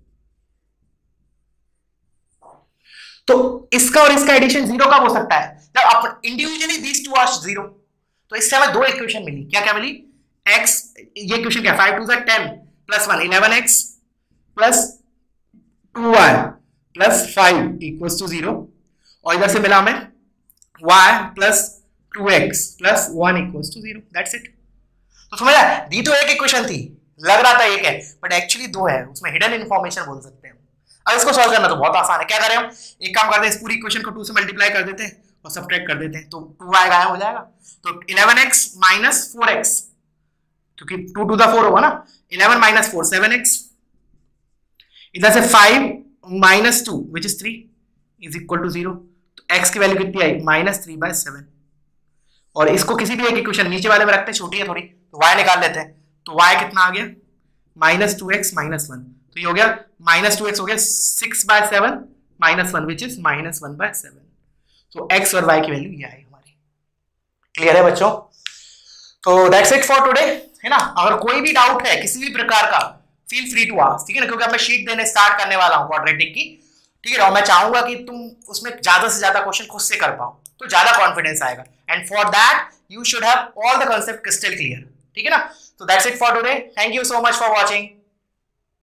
तो इसका और इसका एडिशन जीरो कब हो सकता है, जब individually these two are zero. तो इससे हमें दो इक्वेशन मिली, क्या क्या मिली, x, ये इक्वेशन क्या, फाइव टू ज़ा ten plus one, eleven x plus two y plus five equals to zero, और इधर से मिला हमें y plus two x plus one equals to zero, that's it. तो समझा, दी तो एक इक्वेशन थी, लग रहा था एक है, बट एक्चुअली दो है, उसमें हिडन इंफॉर्मेशन बोल सकते हैं। अब इसको सॉल्व करना तो बहुत आसान है। क्या करें हम, एक काम करते हैं, इस पूरी इक्वेशन को टू से मल्टीप्लाई कर देते हैं और सब्ट्रैक्ट कर देते हैं, तो टू वाई गायब हो जाएगा। तो eleven x minus four x, क्योंकि टू टू द फोर होगा ना, eleven minus four seven x, इधर से five minus two which is three is equal to zero. तो एक्स की वैल्यू कितनी आई, माइनस थ्री बाय सेवन। और इसको किसी भी एक इक्वेशन नीचे वाले में रखते हैं, छोटी है थोड़ी, तो वाई निकाल लेते हैं। तो वाई कितना आ गया, minus two x minus one, तो ये हो गया माइनस टू एक्स हो गया six by seven minus one which is minus one by seven. तो एक्स और वाई की वैल्यू ये आई हमारी। क्लियर है बच्चों? तो दैट्स इट फॉर टुडे, है ना। अगर कोई भी डाउट है किसी भी प्रकार का, फील फ्री टू आस्क, ठीक है ना, क्योंकि अब मैं शीट देने स्टार्ट करने वाला हूं क्वाड्रेटिक की, ठीक है। और मैं चाहूंगा कि तुम उसमें ज्यादा से ज्यादा क्वेश्चन खुद से कर पाओ, तो ज्यादा कॉन्फिडेंस आएगा, and for that you should have all the concept crystal clear, ठीक है ना। So that's it for today. Thank you so much for watching.